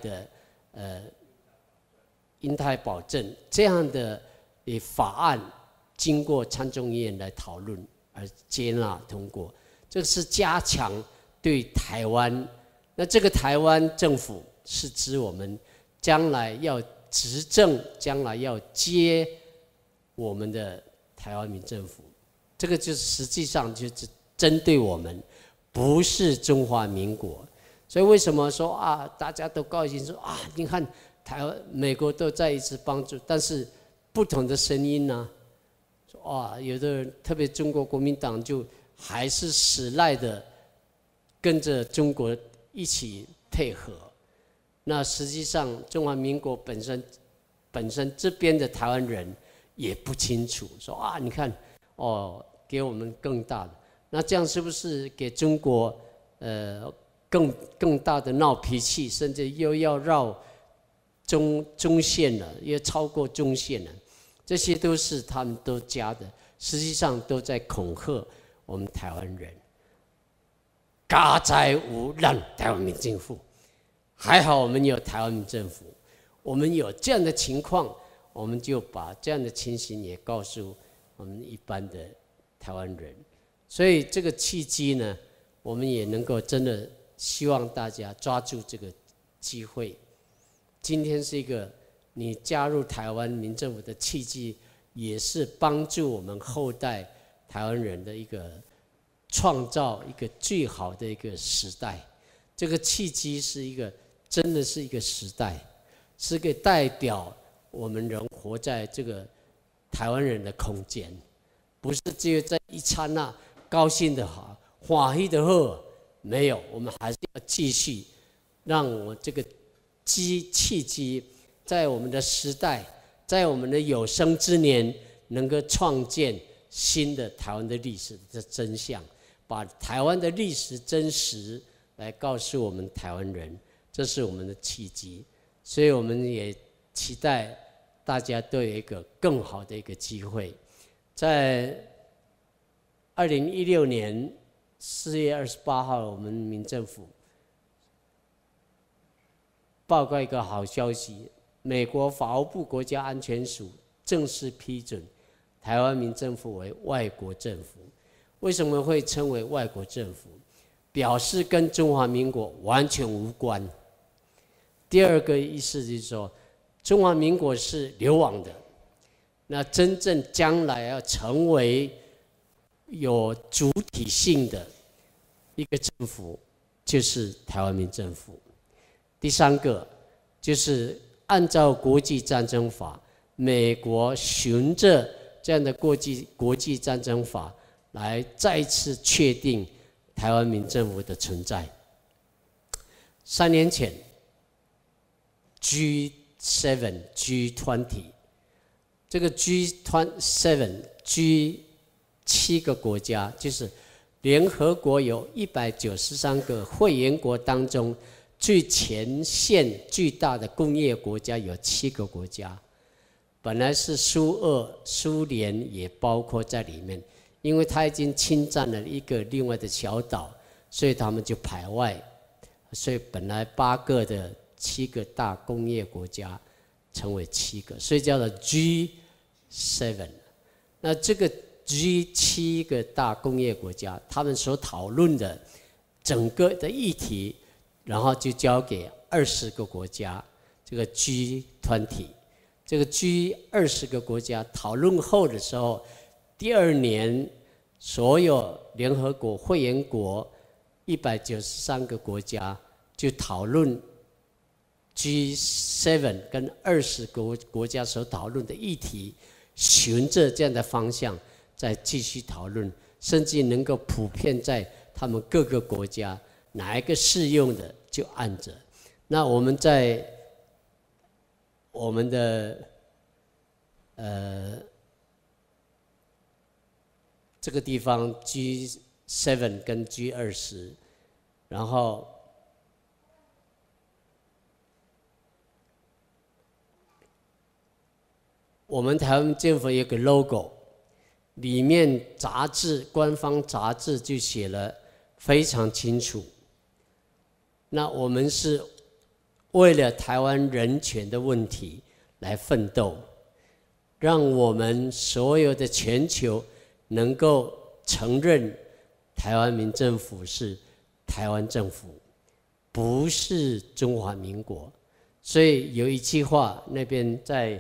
保证这样的法案，经过参众议院来讨论而接纳通过，这是加强对台湾。那这个台湾政府是指我们将来要执政，将来要接我们的台湾民政府，这个就是实际上就是针对我们，不是中华民国。所以为什么说大家都高兴说你看台湾、美国都在一起帮助，但是不同的声音呢？说有的人特别中国国民党就还是死赖的跟着中国一起配合。那实际上中华民国本身这边的台湾人也不清楚，说你看给我们更大的，那这样是不是给中国更大的闹脾气，甚至又要绕中线了，又超过中线了？这些都是他们都加的，实际上都在恐吓我们台湾人。家在无让台湾民政府，还好我们有台湾民政府， 我们有这样的情况，我们就把这样的情形也告诉我们一般的台湾人。所以这个契机呢，我们也能够真的希望大家抓住这个机会。今天是一个你加入台湾民政府的契机，也是帮助我们后代台湾人的一个创造一个最好的一个时代。这个契机是一个真的是一个时代，是个代表我们人活在这个台湾人的空间，不是只有在一刹那高兴的好，欢喜的好，没有，我们还是要继续让我这个契机在我们的时代，在我们的有生之年，能够创建新的台湾的历史的真相，把台湾的历史真实来告诉我们台湾人，这是我们的契机。所以我们也期待大家都有一个更好的一个机会。在2016年4月28号，我们民政府报告一个好消息，美国法务部国家安全署正式批准台湾民政府为外国政府。为什么会称为外国政府？表示跟中华民国完全无关。第二个意思就是说，中华民国是流亡的，那真正将来要成为有主体性的一个政府，就是台湾民政府。第三个就是按照国际战争法，美国循着这样的国际战争法来再次确定台湾民政府的存在。3年前 G7、G20， 这个 G7 个国家，就是联合国有193个会员国当中，最前线最大的工业国家有7个国家。本来是苏联也包括在里面，因为他已经侵占了一个另外的小岛，所以他们就排外。所以本来8个的7个大工业国家成为7个，所以叫做 G7。那这个 G7个大工业国家，他们所讨论的整个的议题，然后就交给20个国家，这个 G20。这个 G20个国家讨论后的时候，第2年所有联合国会员国193个国家就讨论 G7 跟20个国家所讨论的议题，循着这样的方向再继续讨论，甚至能够普遍在他们各个国家哪一个适用的就按着。那我们在我们的这个地方 G7 跟 G20， 然后我们台湾政府有个 logo， 里面官方杂志就写了非常清楚。那我们是为了台湾人权的问题来奋斗，让我们所有的全球能够承认台湾民政府是台湾政府，不是中华民国。所以有一句话，那边在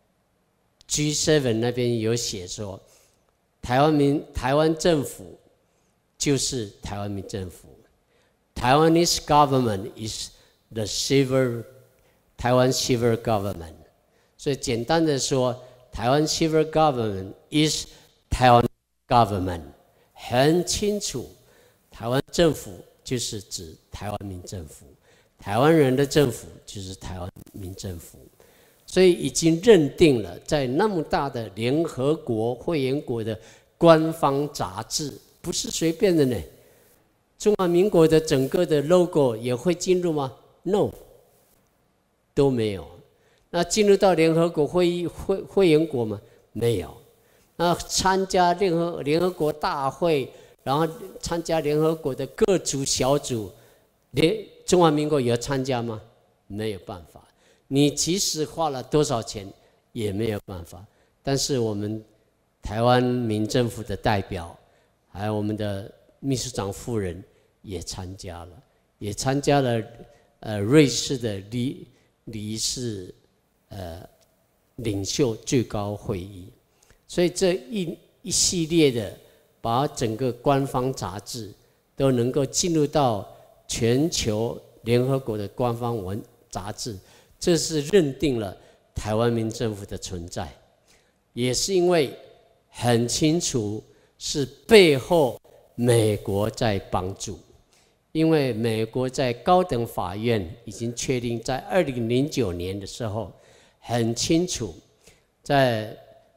G7 那边有写说，台湾政府就是台湾民政府。Taiwanese government is the Taiwan civil government。所以简单的说，台湾 civil government is Taiwan government， 很清楚，台湾政府就是指台湾民政府，台湾人的政府就是台湾民政府。所以已经认定了，在那么大的联合国会员国的官方杂志，不是随便的呢。中华民国的整个的 logo 也会进入吗 ？No， 都没有。那进入到联合国会员国吗？没有。那参加联合国大会，然后参加联合国的各组小组，中华民国有参加吗？没有办法。 你即使花了多少钱也没有办法。但是我们台湾民政府的代表，还有我们的秘书长夫人也参加了，瑞士的理事领袖最高会议。所以这一系列的把整个官方杂志都能够进入到全球联合国的官方杂志，这是认定了台湾民政府的存在，也是因为很清楚是背后美国在帮助。因为美国在高等法院已经确定，在2009年的时候很清楚，在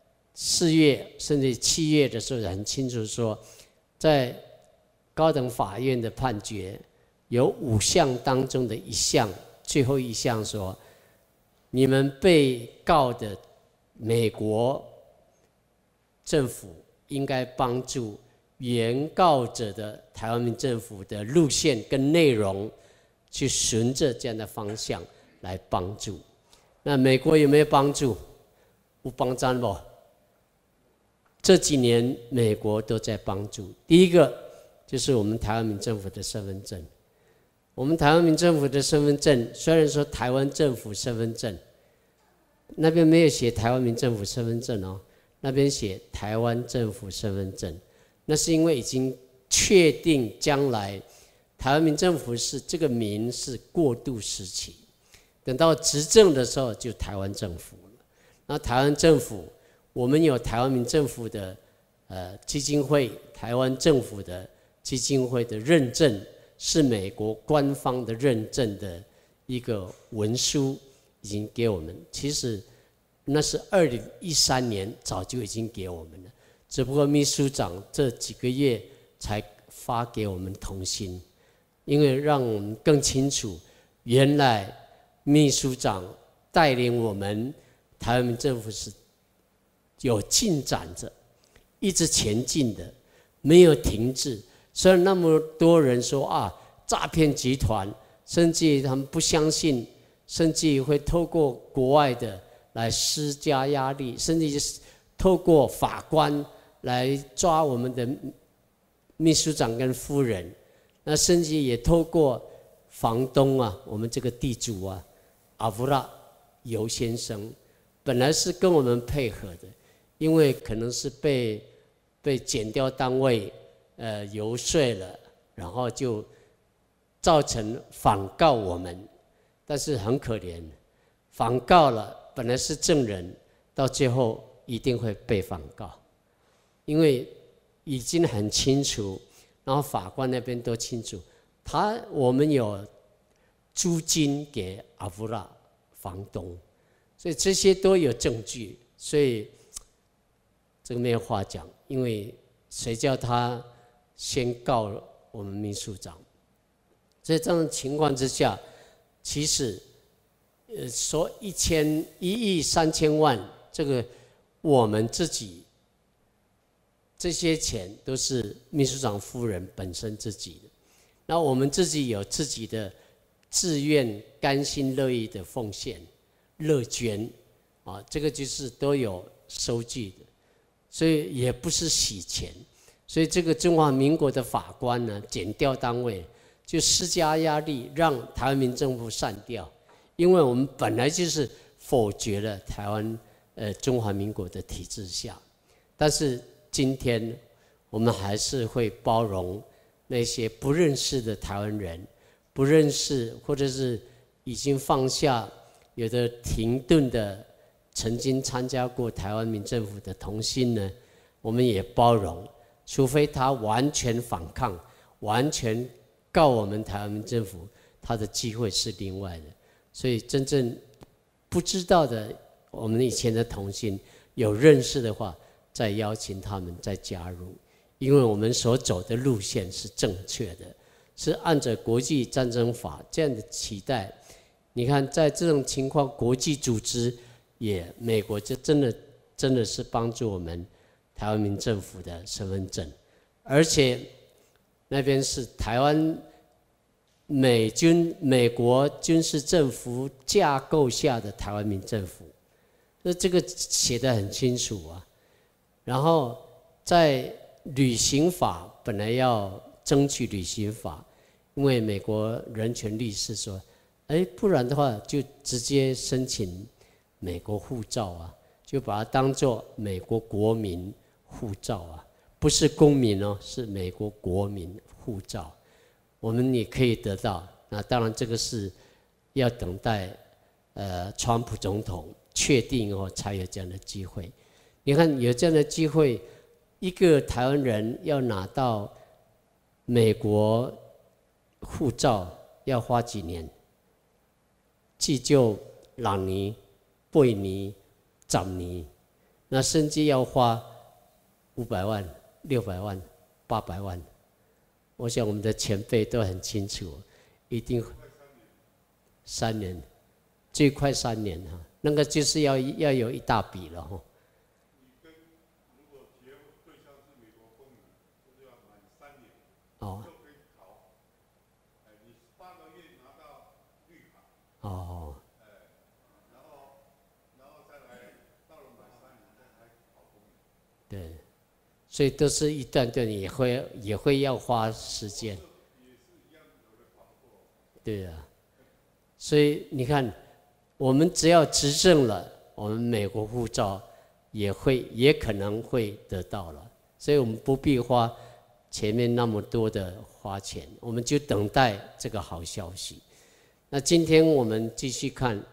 4月甚至7月的时候很清楚说，在高等法院的判决有5项当中的1项，最后一项说，你们被告的美国政府应该帮助原告者的台湾民政府的路线跟内容，去循着这样的方向来帮助。那美国有没有帮助？有帮助不？这几年美国都在帮助。第一个就是我们台湾民政府的身份证。我们台湾民政府的身份证，虽然说台湾政府身份证，那边没有写台湾民政府身份证哦，那边写台湾政府身份证。那是因为已经确定将来台湾民政府是这个民是过渡时期，等到执政的时候就台湾政府了。那台湾政府，我们有台湾民政府的基金会，台湾政府的基金会的认证，是美国官方的认证的一个文书已经给我们。其实那是2013年早就已经给我们了。只不过秘书长这几个月才发给我们同心，因为让我们更清楚，原来秘书长带领我们台湾民政府是有进展着，一直前进的，没有停滞。虽然那么多人说啊，诈骗集团，甚至他们不相信，甚至会透过国外的来施加压力，甚至透过法官来抓我们的秘书长跟夫人，那甚至也透过房东啊，我们这个地主啊，阿布拉尤先生，本来是跟我们配合的，因为可能是被检调单位游说了，然后就造成反告我们，但是很可怜，反告了，本来是证人，到最后一定会被反告。因为已经很清楚，然后法官那边都清楚，我们有租金给阿布拉房东，所以这些都有证据，所以这个没有话讲。因为谁叫他先告我们秘书长？在这种情况之下，其实说1亿3000万，这个我们自己。这些钱都是秘书长夫人本身自己的，那我们自己有自己的自愿、甘心乐意的奉献、乐捐，啊，这个就是都有收据的，所以也不是洗钱。所以这个中华民国的法官呢，检调单位就施加压力，让台湾民政府删掉，因为我们本来就是否决了台湾中华民国的体制下，但是。今天我们还是会包容那些不认识的台湾人，不认识或者是已经放下，有的停顿的，曾经参加过台湾民政府的同心呢，我们也包容，除非他完全反抗，完全告我们台湾民政府，他的机会是另外的。所以真正不知道的，我们以前的同心有认识的话，再邀请他们再加入，因为我们所走的路线是正确的，是按照国际战争法这样的期待。你看，在这种情况，国际组织美国就真的是帮助我们台湾民政府的身份证，而且那边是台湾美国军事政府架构下的台湾民政府，那这个写得很清楚啊。然后在旅行法本来要争取旅行法，因为美国人权律师说，不然的话就直接申请美国护照啊，就把它当作美国国民护照啊，不是公民哦，是美国国民护照，我们也可以得到。那当然这个是要等待川普总统确定后才有这样的机会。你看有这样的机会，一个台湾人要拿到美国护照要花几年？至少6年、8年、10年，那甚至要花500万、600万、800万。我想我们的前辈都很清楚，一定3年，最快3年哈，那个就是要有一大笔了哈。哦，哦，对，所以都是一段段，也会要花时间。对啊，所以你看，我们只要执政了，我们美国护照也可能会得到了，所以我们不必花前面那么多的花钱，我们就等待这个好消息。那今天我们继续看，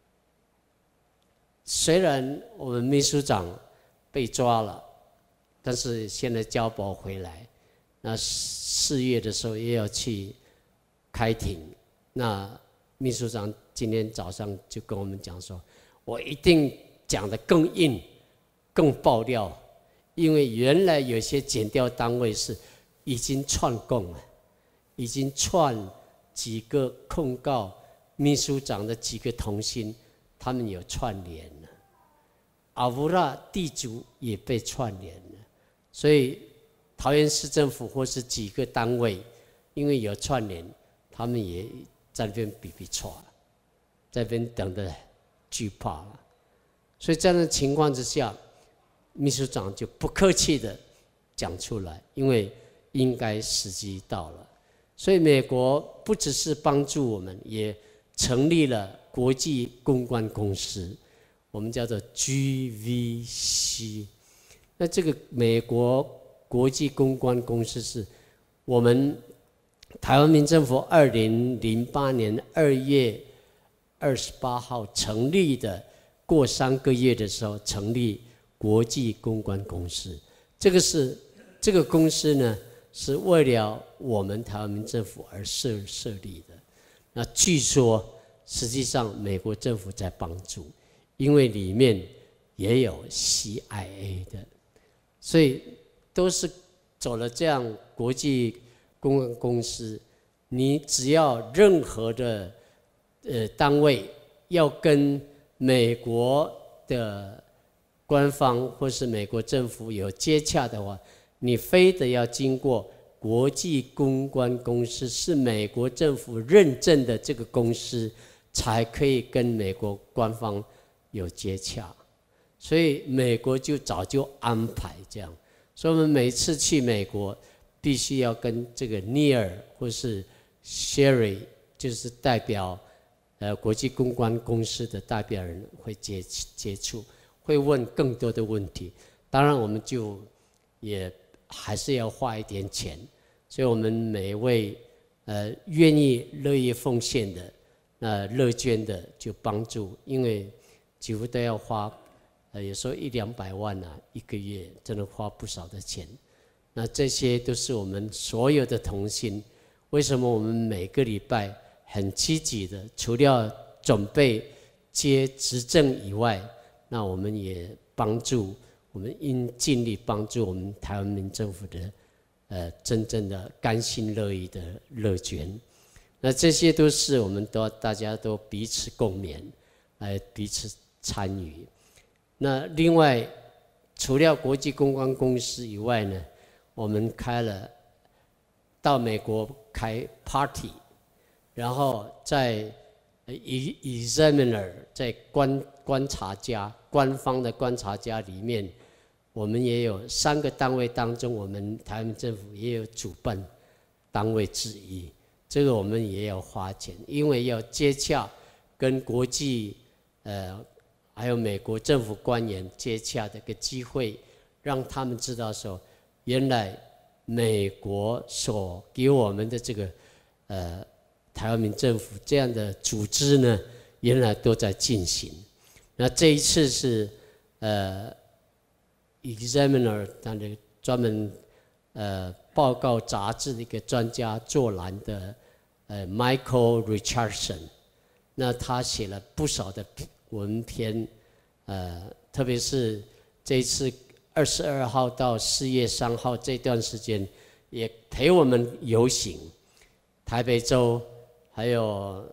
虽然我们秘书长被抓了，但是现在交保回来，那4月的时候也要去开庭。那秘书长今天早上就跟我们讲说，我一定讲得更硬、更爆料，因为原来有些检调单位是已经串供了，已经串几个控告秘书长的几个同心，他们有串联了。阿乌拉地主也被串联了，所以桃园市政府或是几个单位，因为有串联，他们也在那边比错了，在那边等得惧怕了。所以在那情况之下，秘书长就不客气的讲出来，因为应该时机到了。所以美国不只是帮助我们，也成立了国际公关公司，我们叫做 GVC。那这个美国国际公关公司是我们台湾民政府2008年2月28号成立的，过3个月的时候成立国际公关公司。这个公司呢，是为了我们台湾民政府而设立的。那据说实际上美国政府在帮助，因为里面也有 CIA 的，所以都是走了这样国际公关公司。你只要任何的单位要跟美国的官方或是美国政府有接洽的话，你非得要经过国际公关公司，是美国政府认证的这个公司，才可以跟美国官方有接洽。所以美国就早就安排这样，所以我们每次去美国，必须要跟这个 Near 或是 Sherry， 就是代表国际公关公司的代表人会接触，会问更多的问题。当然，我们就也还是要花一点钱，所以我们每一位愿意乐意奉献的、乐捐的就帮助，因为几乎都要花有时候100-200万啊，一个月真的花不少的钱。那这些都是我们所有的同心。为什么我们每个礼拜很积极的，除了准备接执政以外，那我们也帮助，我们应尽力帮助我们台湾民政府的真正的甘心乐意的乐捐。那这些都是我们大家都彼此共勉，来彼此参与。那另外，除了国际公关公司以外呢，我们开了到美国开 party， 然后在examiner 在观察家官方的观察家里面，我们也有3个单位当中，我们台湾政府也有主办单位之一。这个我们也要花钱，因为要接洽跟国际还有美国政府官员接洽的一个机会，让他们知道说，原来美国所给我们的这个台湾民政府这样的组织呢，原来都在进行。那这一次是Examiner 他的专门报告杂志的一个专家作栏的Michael Richardson， 那他写了不少的文篇，特别是这一次22号到4月3号这段时间，也陪我们游行，台北州还有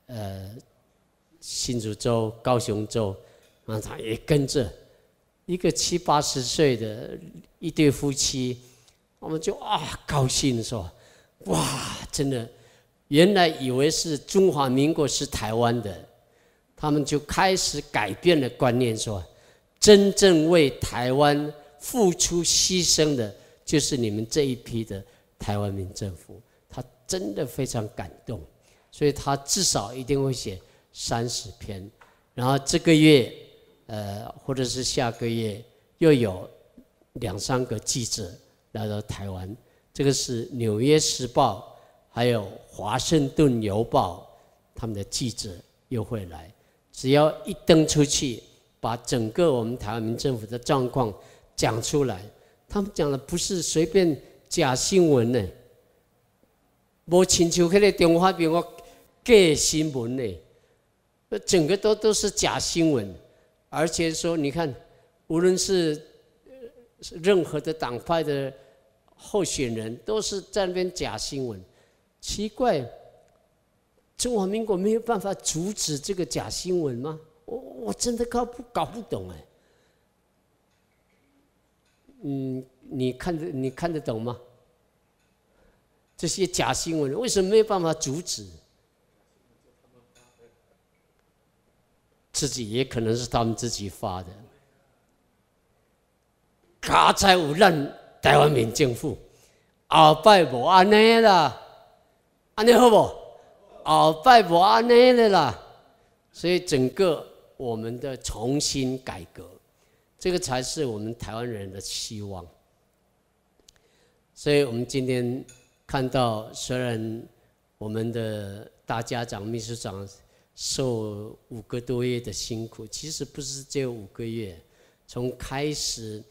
新竹州、高雄州，那他也跟着一个70、80岁的一对夫妻，我们就高兴说，哇，真的，原来以为是中华民国是台湾的，他们就开始改变了观念，说真正为台湾付出牺牲的，就是你们这一批的台湾民政府。他真的非常感动，所以他至少一定会写30篇，然后这个月或者是下个月又有2、3个记者来到台湾，这个是《纽约时报》还有《华盛顿邮报》他们的记者又会来，只要一登出去，把整个我们台湾民政府的状况讲出来，他们讲的不是随便假新闻呢，没亲像那个中华民国假新闻呢，整个都是假新闻，而且说你看，无论是任何的党派的候选人，都是在那边假新闻。奇怪，中华民国没有办法阻止这个假新闻吗？我真的搞不懂哎。你看得懂吗？这些假新闻为什么没有办法阻止？自己也可能是他们自己发的。家在有咱台湾民政府，后摆无安尼啦，安尼好不？后摆无安尼的啦，所以整个我们的重新改革，这个才是我们台湾人的希望。所以我们今天看到，虽然我们的大家长、秘书长受5个多月的辛苦，其实不是只有5个月，从开始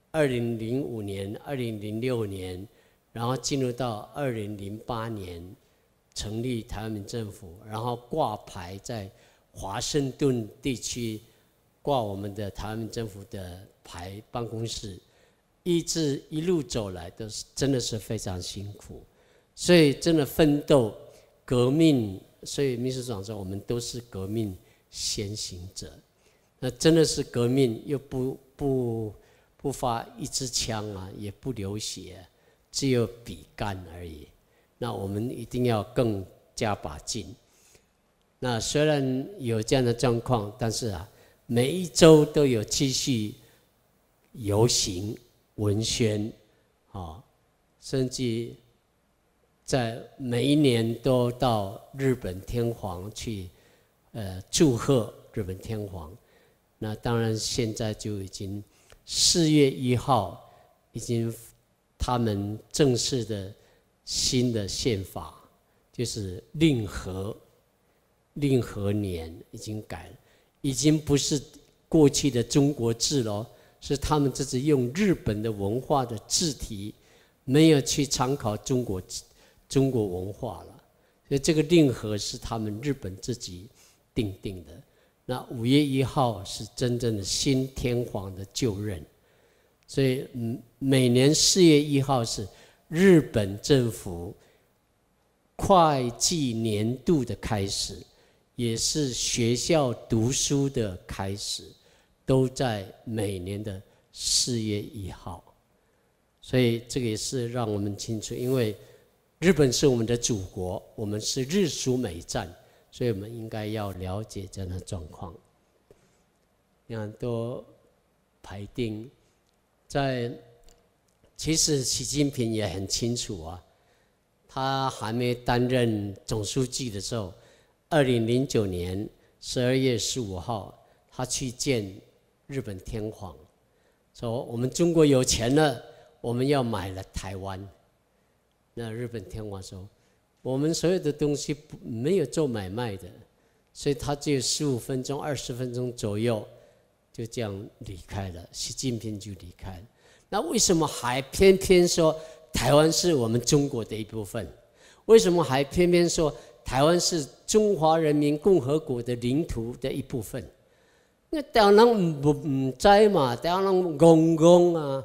2005年、2006年，然后进入到2008年成立台湾民政府，然后挂牌在华盛顿地区挂我们的台湾民政府的牌办公室，一路走来都是真的是非常辛苦，所以真的奋斗革命，所以秘书长说我们都是革命先行者，那真的是革命又不发一支枪啊，也不流血，只有笔干而已。那我们一定要更加把劲。那虽然有这样的状况，但是每一周都有继续游行、文宣，甚至在每一年都到日本天皇去祝贺日本天皇。那当然现在就已经4月1号，已经他们正式的新的宪法，就是令和年已经改了，已经不是过去的中国字了，是他们自己用日本的文化的字体，没有去参考中国文化了，所以这个令和是他们日本自己定的。那5月1号是真正的新天皇的就任，所以每年4月1号是日本政府会计年度的开始，也是学校读书的开始，都在每年的4月1号。所以这个也是让我们清楚，因为日本是我们的祖国，我们是日属美战，所以我们应该要了解这样的状况。你看，都排定其实习近平也很清楚啊，他还没担任总书记的时候，2009年12月15号，他去见日本天皇，说我们中国有钱了，我们要买了台湾。那日本天皇说，我们所有的东西没有做买卖的，所以他只有15分钟、20分钟左右，就这样离开了。习近平就离开了。那为什么还偏偏说台湾是我们中国的一部分？为什么还偏偏说台湾是中华人民共和国的领土的一部分？那台湾人不知嘛，台湾人公公啊。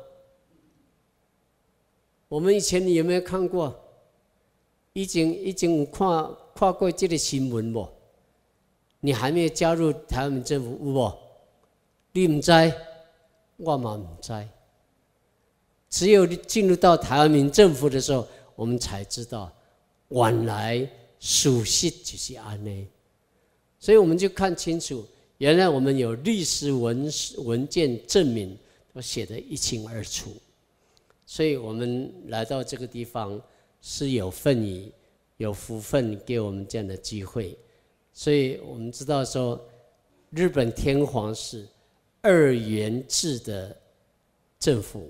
我们以前你有没有看过？已经有看过这个新闻不？你还没有加入台湾民政府有不？你不知，我嘛不知。只有进入到台湾民政府的时候，我们才知道，原来事实就是这样。所以我们就看清楚，原来我们有历史文件证明，都写得一清二楚。所以我们来到这个地方是有份于、有福分给我们这样的机会。所以我们知道说，日本天皇是2元制的政府。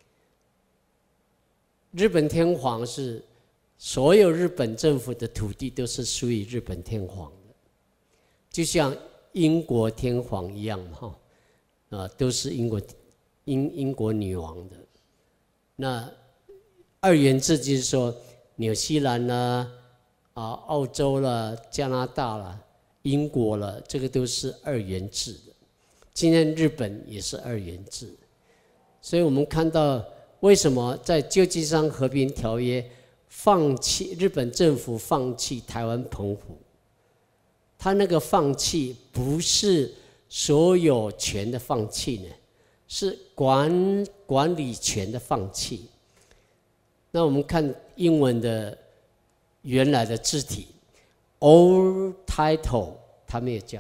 日本天皇是所有日本政府的土地都是属于日本天皇的，就像英国天皇一样哈，都是英国女王的。那2元制就是说，纽西兰啦、澳洲啦、加拿大啦、英国啦，这个都是2元制的。今天日本也是2元制，所以我们看到。为什么在旧金山和平条约日本政府放弃台湾澎湖？他那个放弃不是所有权的放弃呢，是管理权的放弃。那我们看英文的原来的字体 ，all title 它没有加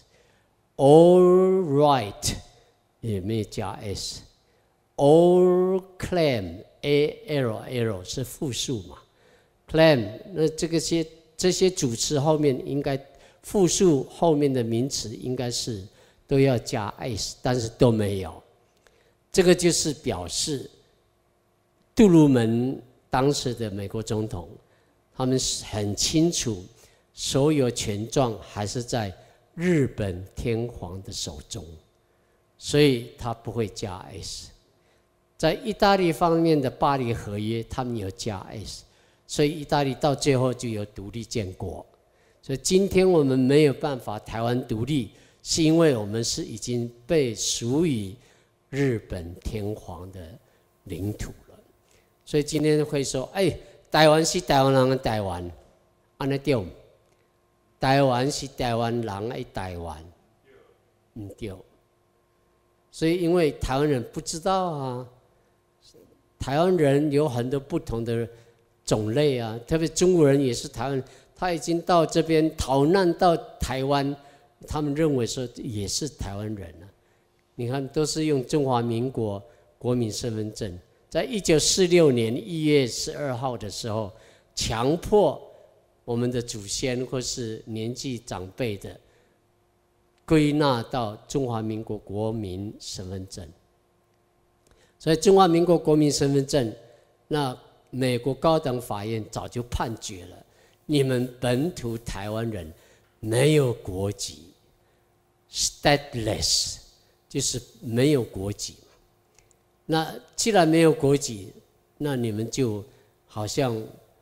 s，all right 也没有加 s。All claim A L 是复数嘛 ？claim 那这些主词后面应该复数后面的名词应该是都要加 s， 但是都没有。这个就是表示杜鲁门当时的美国总统，他们很清楚所有权状还是在日本天皇的手中，所以他不会加 s。在意大利方面的巴黎合约，他们有加 s， 所以意大利到最后就有独立建国。所以今天我们没有办法台湾独立，是因为我们是已经被属于日本天皇的领土了。所以今天会说，台湾是台湾人的台湾，安尼对吗？台湾是台湾人的台湾，不对。所以因为台湾人不知道啊。台湾人有很多不同的种类啊，特别中国人也是台湾，他已经到这边逃难到台湾，他们认为说也是台湾人啊。你看，都是用中华民国国民身份证，在1946年1月12号的时候，强迫我们的祖先或是年纪长辈的归纳到中华民国国民身份证。所以中华民国国民身份证，那美国高等法院早就判决了，你们本土台湾人没有国籍 ，stateless 就是没有国籍嘛。那既然没有国籍，那你们就好像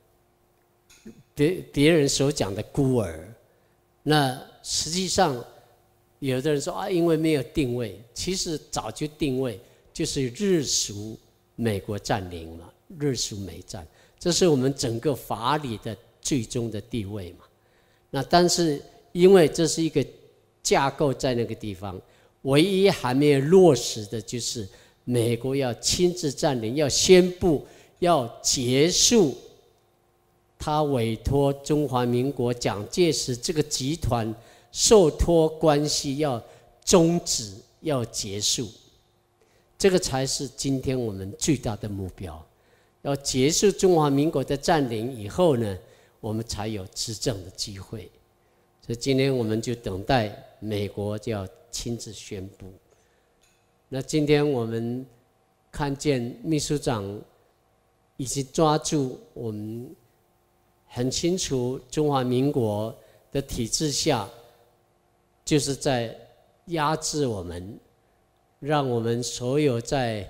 别人所讲的孤儿。那实际上，有的人说因为没有定位，其实早就定位。就是日属美国占领嘛，日属美占，这是我们整个法理的最终的地位嘛。那但是因为这是一个架构在那个地方，唯一还没有落实的就是美国要亲自占领，要宣布要结束他委托中华民国蒋介石这个集团受托关系要终止，要结束，这个才是今天我们最大的目标。要结束中华民国的占领以后呢，我们才有执政的机会。所以今天我们就等待美国就要亲自宣布。那今天我们看见秘书长已经抓住我们很清楚，中华民国的体制下，就是在压制我们，让我们所有在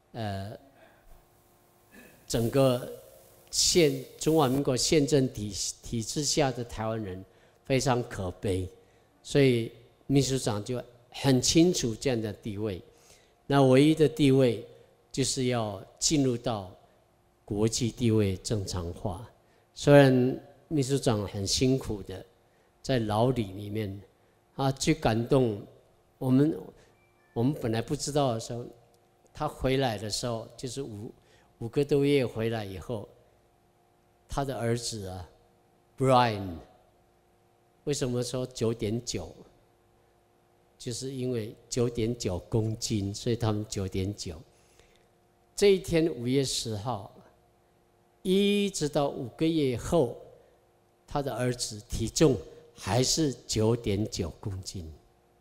整个中华民国宪政体制下的台湾人非常可悲，所以秘书长就很清楚这样的地位。那唯一的地位就是要进入到国际地位正常化。虽然秘书长很辛苦的在牢里面，去感动我们本来不知道的时候，他回来的时候就是5个多月回来以后，他的儿子Brian 为什么说9.9？就是因为9.9公斤，所以他们9.9。这一天5月10号，一直到5个月后，他的儿子体重还是9.9公斤，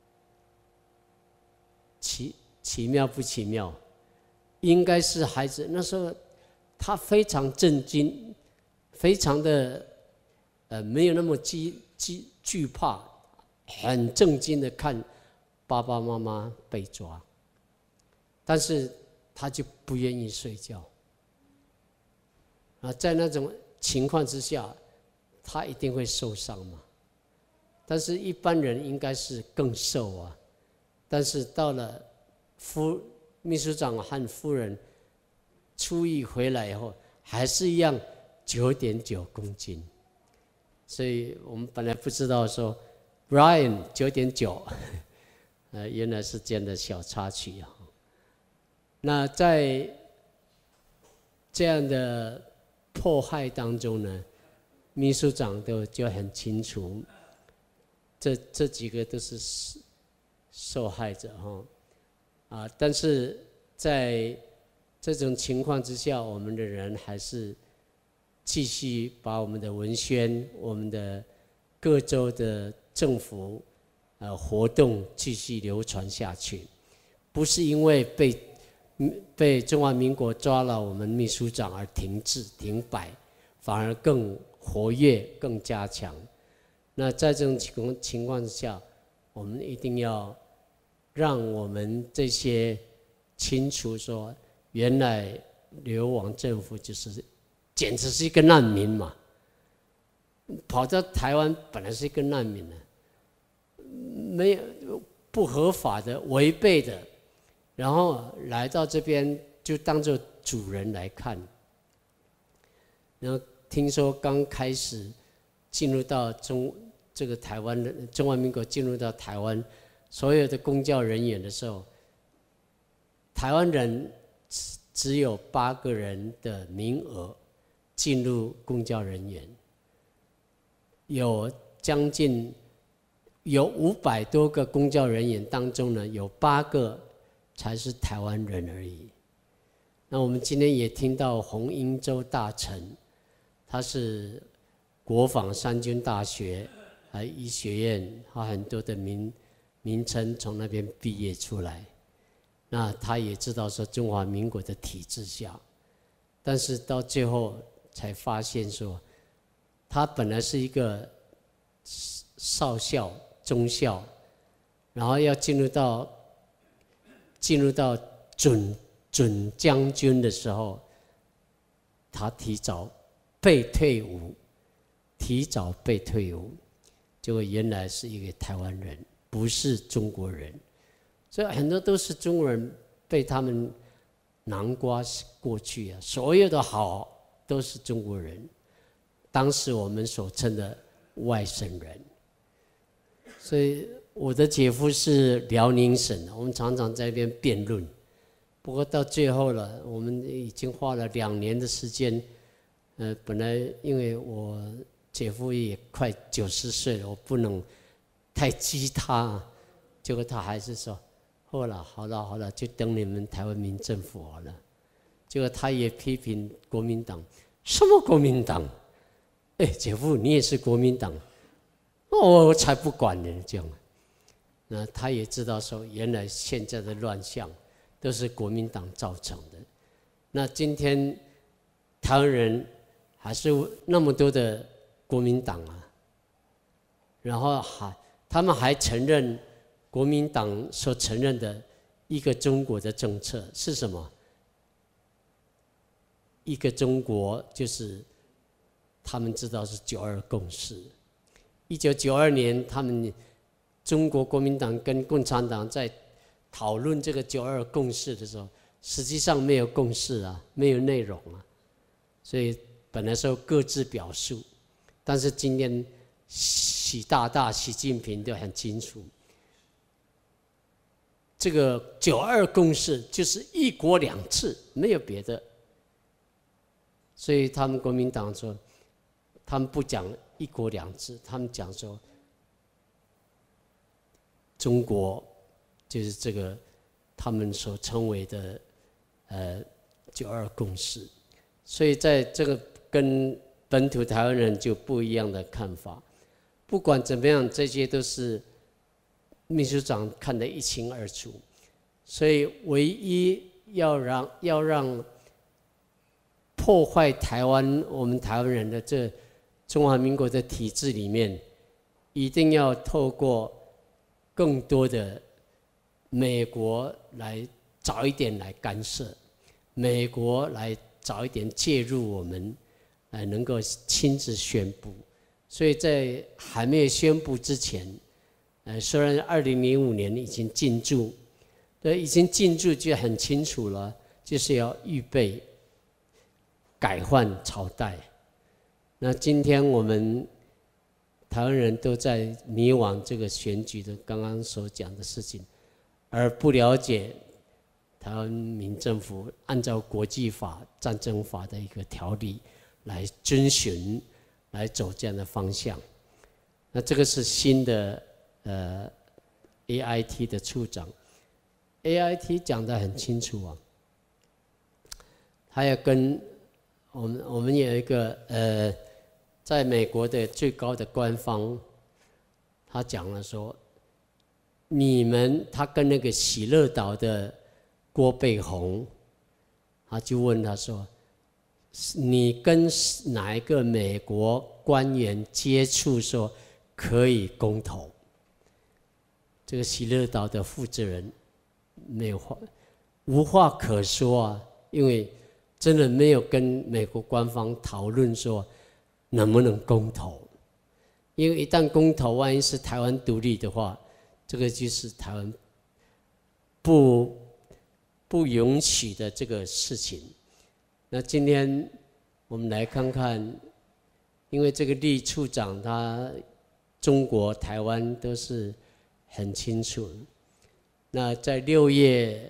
奇妙不奇妙？应该是孩子那时候他非常震惊，非常的没有那么惧怕，很震惊的看爸爸妈妈被抓，但是他就不愿意睡觉。在那种情况之下，他一定会受伤嘛。但是一般人应该是更瘦啊。但是到了秘书长和夫人出狱回来以后，还是一样9.9公斤。所以我们本来不知道说 Brian 9.9，原来是这样的小插曲啊。那在这样的迫害当中呢，秘书长就很清楚，这几个都是受害者哈。但是在这种情况之下，我们的人还是继续把我们的文宣、我们的各州的政府活动继续流传下去，不是因为被中华民国抓了我们秘书长而停滞停摆，反而更活跃、更加强。那在这种情况之下，我们一定要让我们这些清楚说，原来流亡政府简直是一个难民嘛，跑到台湾本来是一个难民呢，没有不合法的、违背的，然后来到这边就当作主人来看。然后听说刚开始进入到这个台湾的中华民国进入到台湾所有的公教人员的时候，台湾人只有8个人的名额进入公教人员，有500多个公教人员当中呢，有8个才是台湾人而已。那我们今天也听到洪英州大臣，他是国防三军大学医学院，他很多的名称从那边毕业出来。那他也知道说中华民国的体制下，但是到最后才发现说，他本来是一个少校、中校，然后要进入到准将军的时候，他提早被退伍，结果原来是一个台湾人，不是中国人。所以很多都是中国人被他们南瓜过去啊，所有的好都是中国人，当时我们所称的外省人。所以我的姐夫是辽宁省的，我们常常在那边辩论。不过到最后了，我们已经花了2年的时间， 本来因为我姐夫也快90岁了，我不能太激他，结果他还是说，好了，就等你们台湾民政府好了。结果他也批评国民党，什么国民党？姐夫你也是国民党，我才不管呢这样。那他也知道说，原来现在的乱象都是国民党造成的。那今天台湾人还是那么多的国民党啊，然后他们还承认国民党所承认的一个中国的政策是什么？一个中国就是他们知道是9·2共识。1992年，他们中国国民党跟共产党在讨论这个9·2共识的时候，实际上没有共识啊，没有内容啊，所以本来说各自表述，但是今天习近平都很清楚，这个9·2共识就是一国两制，没有别的。所以他们国民党说，他们不讲一国两制，他们讲说中国就是这个他们所称为的9·2共识。所以在这个跟本土台湾人就不一样的看法。不管怎么样，这些都是秘书长看得一清二楚。所以唯一要让破坏台湾我们台湾人的这中华民国的体制里面，一定要透过更多的美国来早一点来干涉，美国来早一点介入我们，能够亲自宣布。所以在还没有宣布之前，虽然2005年已经进驻，对，已经进驻就很清楚了，就是要预备改换朝代。那今天我们台湾人都在迷惘这个选举的刚刚所讲的事情，而不了解台湾民政府按照国际法、战争法的一个条例来遵循，来走这样的方向。那这个是新的AIT 的处长 ，AIT 讲得很清楚啊，他要跟我们有一个在美国的最高的官方，他讲了说，他跟那个喜乐岛的郭背宏，他就问他说，你跟哪一个美国官员接触说可以公投？这个喜乐岛的负责人没有话，无话可说啊，因为真的没有跟美国官方讨论说能不能公投，因为一旦公投，万一是台湾独立的话，这个就是台湾不允许的这个事情。那今天我们来看看，因为这个厉处长他中国台湾都是很清楚。那在6月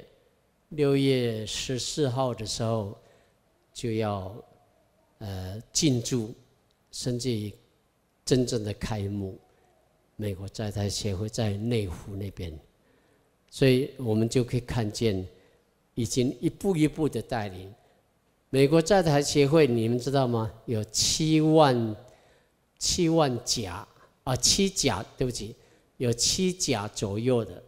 14号的时候就要进驻，甚至于真正的开幕，美国在台协会在内湖那边，所以我们就可以看见已经一步一步的带领。美国在台协会你们知道吗？有7万甲啊，7甲，对不起，有7甲左右的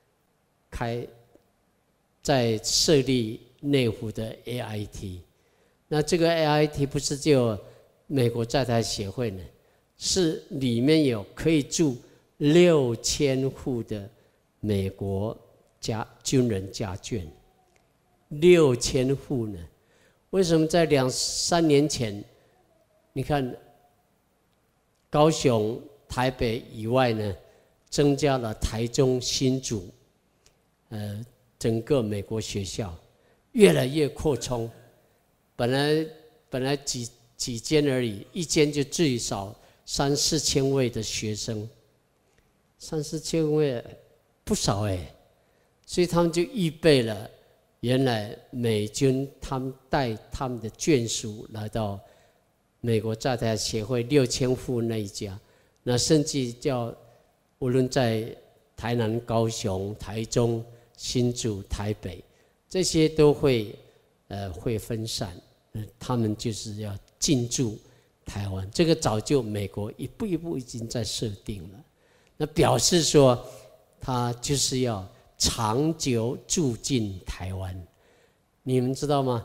在设立内湖的 AIT。那这个 AIT 不是只有美国在台协会呢，是里面有可以住6000户的美国军人家眷，6000户呢？为什么在2-3年前，你看高雄、台北以外呢，增加了台中、新竹，整个美国学校越来越扩充。本来几间而已，一间就最少3-4千位的学生，3-4千位不少哎，所以他们就预备了。原来美军他们带他们的眷属来到美国在台协会6000户那一家，那甚至叫无论在台南、高雄、台中、新竹、台北，这些都会分散，他们就是要进驻台湾。这个早就美国一步一步已经在设定了，那表示说他就是要长久住进台湾。你们知道吗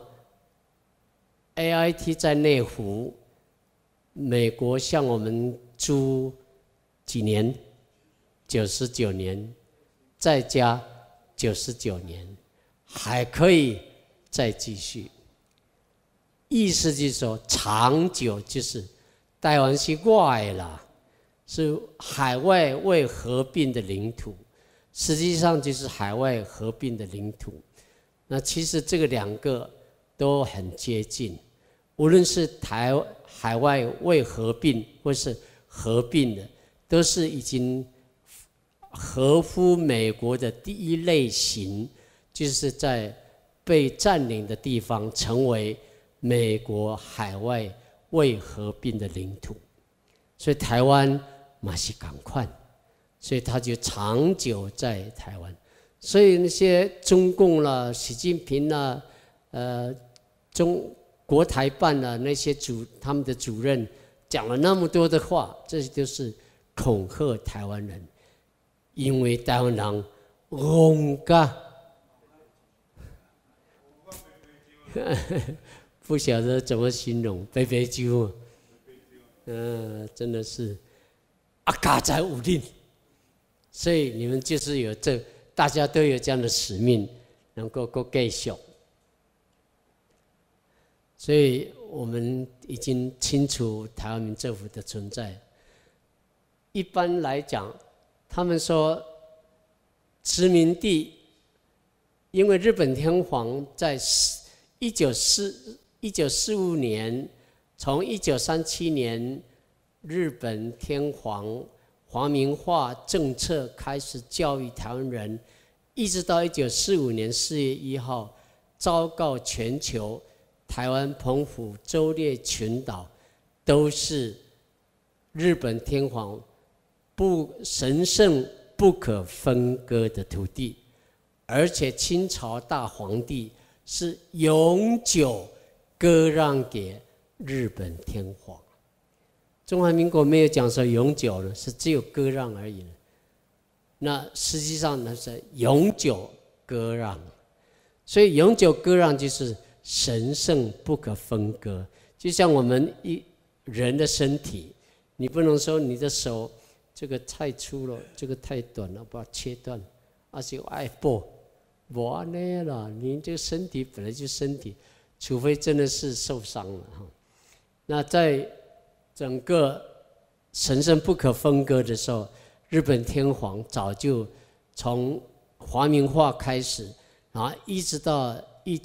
？AIT 在内湖，美国向我们租几年？99年，再加99年，还可以再继续。意思就是说，长久就是台湾是外啦，是海外未合并的领土，实际上就是海外合并的领土。那其实这个两个都很接近，无论是海外未合并或是合并的，都是已经合乎美国的第一类型，就是在被占领的地方成为美国海外未合并的领土。所以台湾嘛是赶快，所以他就长久在台湾。所以那些中共啦、习近平啦、中国台办啦那些他们的主任讲了那么多的话，这就是恐吓台湾人，因为台湾人戇噶，不晓得怎么形容，白白酒，真的是阿嘎在武林，所以你们就是有大家都有这样的使命，能够继续。所以我们已经清楚台湾民政府的存在。一般来讲，他们说殖民地，因为日本天皇在1945年，从1937年日本天皇皇民化政策开始教育台湾人，一直到1945年4月1号昭告全球，台湾、澎湖、洲列群岛都是日本天皇神圣不可分割的土地，而且清朝大皇帝是永久割让给日本天皇。中华民国没有讲说永久了，是只有割让而已。那实际上那是永久割让，所以永久割让就是神圣不可分割。就像我们人的身体，你不能说你的手这个太粗了，这个太短了，把它切断，而且爱不这样啦。你这个身体本来就身体，除非真的是受伤了哈。那在整个神圣不可分割的时候，日本天皇早就从皇民化开始，然后一直到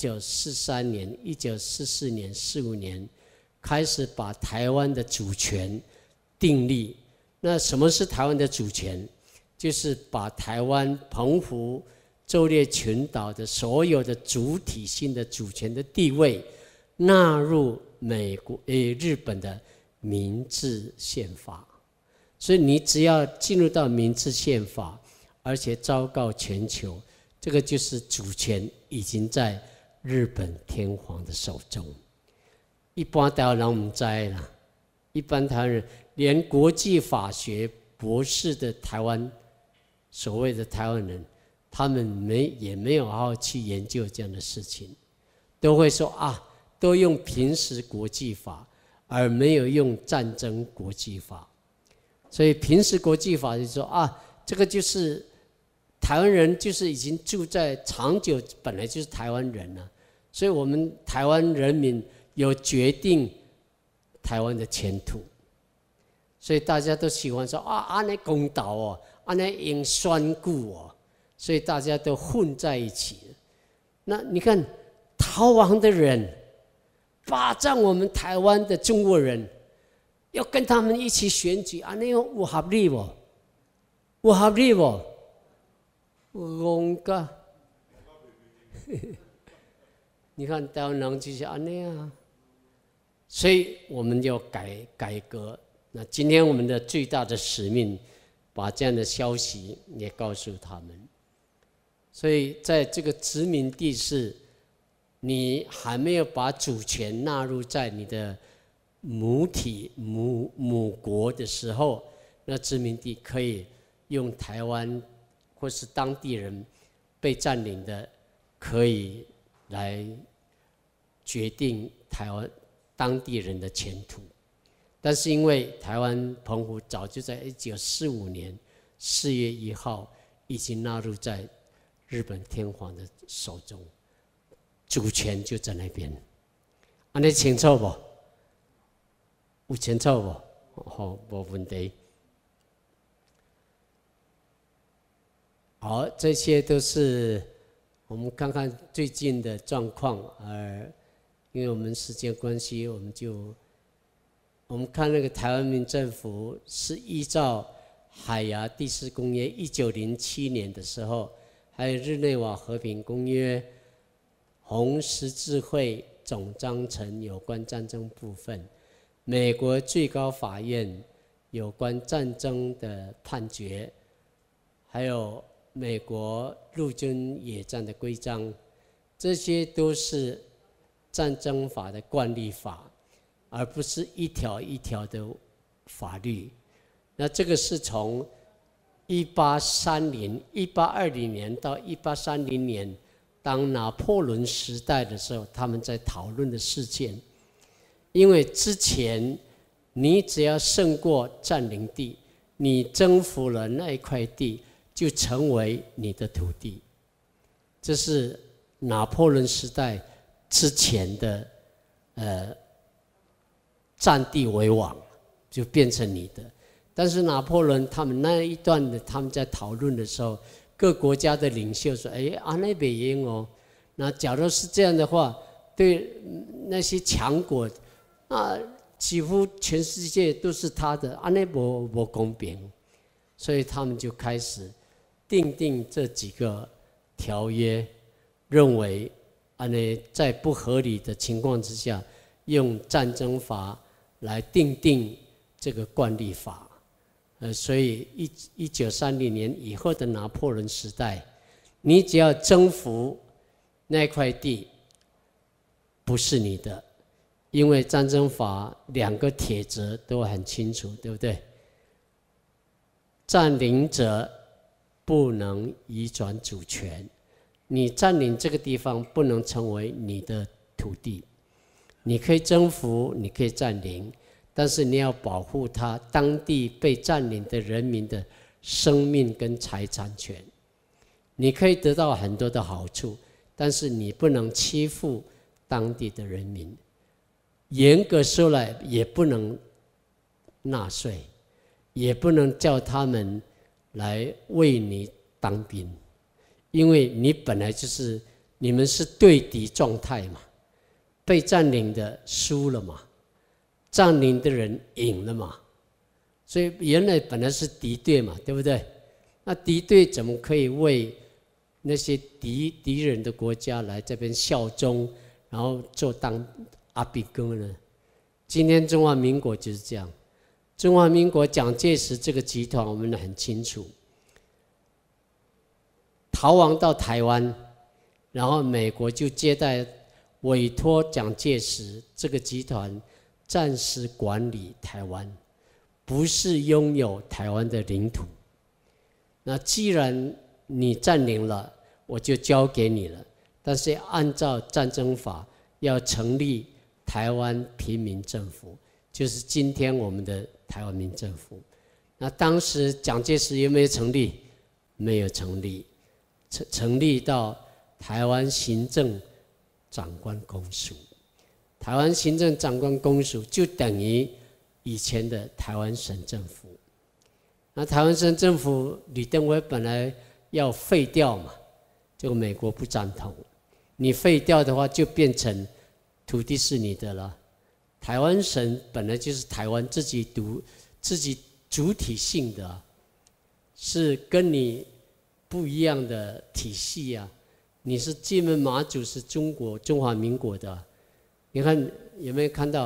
1943年、1944年、45年，开始把台湾的主权订立。那什么是台湾的主权？就是把台湾、澎湖、洲列群岛的所有的主体性的主权的地位纳入日本的明治宪法。所以你只要进入到明治宪法，而且昭告全球，这个就是主权已经在日本天皇的手中。一般台湾人不知道啦，一般台湾人连国际法学博士的台湾所谓的台湾人，他们也没有好好去研究这样的事情，都会说都用平时国际法，而没有用战争国际法。所以平时国际法就说这个就是台湾人就是已经住在长久，本来就是台湾人了，所以我们台湾人民有决定台湾的前途，所以大家都喜欢说这样公道哦，这样用选举哦，所以大家都混在一起。那你看逃亡的人霸占我们台湾的中国人，要跟他们一起选举，这样有合理不？有合理不？戆噶！你看台湾人就是这样所以我们要改革。那今天我们的最大的使命，把这样的消息也告诉他们。所以在这个殖民地是，你还没有把主权纳入在你的母国的时候，那殖民地可以用台湾或是当地人被占领的，可以来决定台湾当地人的前途。但是因为台湾澎湖早就在1945年4月1号已经纳入在日本天皇的手中，主权就在那边。这样清楚不？有清楚不？好，没问题。好，这些都是我们看看最近的状况。因为我们时间关系，我们看那个台湾民政府是依照海牙第4公约1907年的时候，还有日内瓦和平公约、红十字会总章程有关战争部分，美国最高法院有关战争的判决，还有美国陆军野战的规章，这些都是战争法的惯例法，而不是一条一条的法律。那这个是从1820年到1830年，当拿破仑时代的时候，他们在讨论的事件。因为之前你只要胜过占领地，你征服了那一块地，就成为你的土地。这是拿破仑时代之前的占地为王，就变成你的。但是拿破仑他们那一段的，他们在讨论的时候，各国家的领袖说：“那不行哦。那假如是这样的话，对那些强国，几乎全世界都是他的，那不公平。”所以他们就开始订定这几个条约，认为在不合理的情况之下，用战争法来订定这个惯例法。所以1930年以后的拿破仑时代，你只要征服那块地，不是你的，因为战争法2个铁则都很清楚，对不对？占领者不能移转主权，你占领这个地方不能成为你的土地。你可以征服，你可以占领，但是你要保护他当地被占领的人民的生命跟财产权。你可以得到很多的好处，但是你不能欺负当地的人民。严格说来，也不能纳税，也不能叫他们来为你当兵，因为你本来就是你们是对敌状态嘛，被占领的输了嘛，占领的人赢了嘛，所以原来本来是敌对嘛，对不对？那敌对怎么可以为那些敌人的国家来这边效忠，然后做当阿比哥呢？今天中华民国就是这样。中华民国蒋介石这个集团，我们很清楚，逃亡到台湾，然后美国就接待，委托蒋介石这个集团暂时管理台湾，不是拥有台湾的领土。那既然你占领了，我就交给你了，但是按照战争法要成立台湾平民政府，就是今天我们的台湾民政府。那当时蒋介石有没有成立？没有成立，成立到台湾行政长官公署。台湾行政长官公署就等于以前的台湾省政府。那台湾省政府李登辉本来要废掉嘛，这个美国不赞同。你废掉的话，就变成土地是你的了。台湾省本来就是台湾自己主体性的，是跟你不一样的体系啊。你是金门马祖是中华民国的，你看有没有看到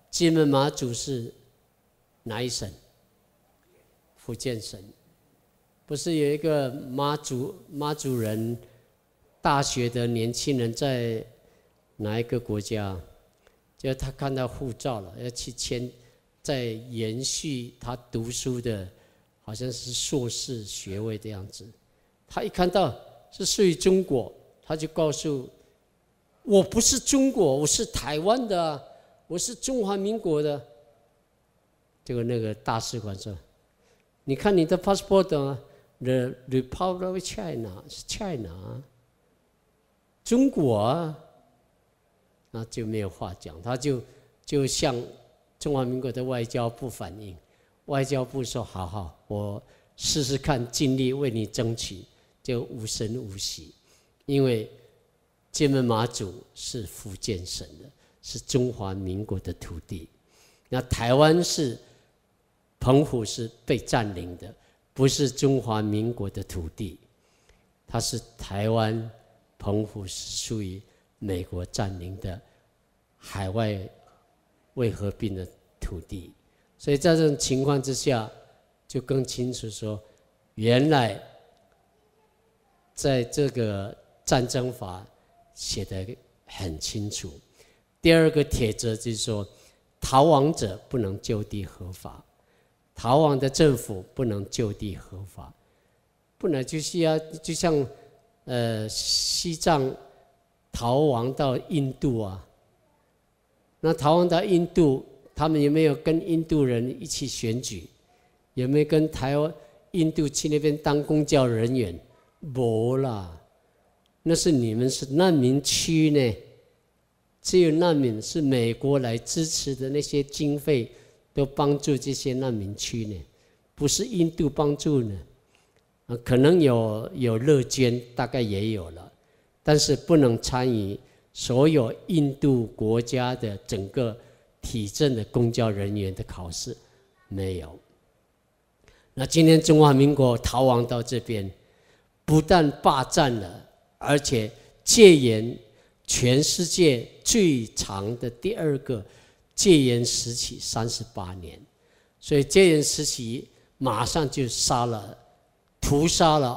金门马祖是哪一省？福建省。不是有一个马祖人大学的年轻人在哪一个国家？就他看到护照了，要去签，再延续他读书的，好像是硕士学位的样子。他一看到是属于中国，他就告诉我不是中国，我是台湾的啊，我是中华民国的。结果那个大使馆说：“你看你的 passport 啊 ，The Republic of China 是 China， 中国啊。”那就没有话讲，他就向中华民国的外交部反映，外交部说：“好好，我试试看，尽力为你争取。”就无声无息，因为金门马祖是福建省的，是中华民国的土地。那台湾是澎湖是被占领的，不是中华民国的土地，它是台湾澎湖是属于美国占领的海外未合并的土地，所以在这种情况之下，就更清楚说，原来在这个战争法写得很清楚。第二个铁则就是说，逃亡者不能就地合法，逃亡的政府不能就地合法，不能就是要就像西藏逃亡到印度啊，那逃亡到印度，他们有没有跟印度人一起选举？有没有跟台湾、印度去那边当公教人员？没啦，那是你们是难民区呢，只有难民是美国来支持的那些经费，都帮助这些难民区呢，不是印度帮助呢。可能有乐捐，大概也有了，但是不能参与所有印度国家的整个体制的公教人员的考试，没有。那今天中华民国逃亡到这边，不但霸占了，而且戒严，全世界最长的第二个戒严时期38年，所以戒严时期马上就屠杀了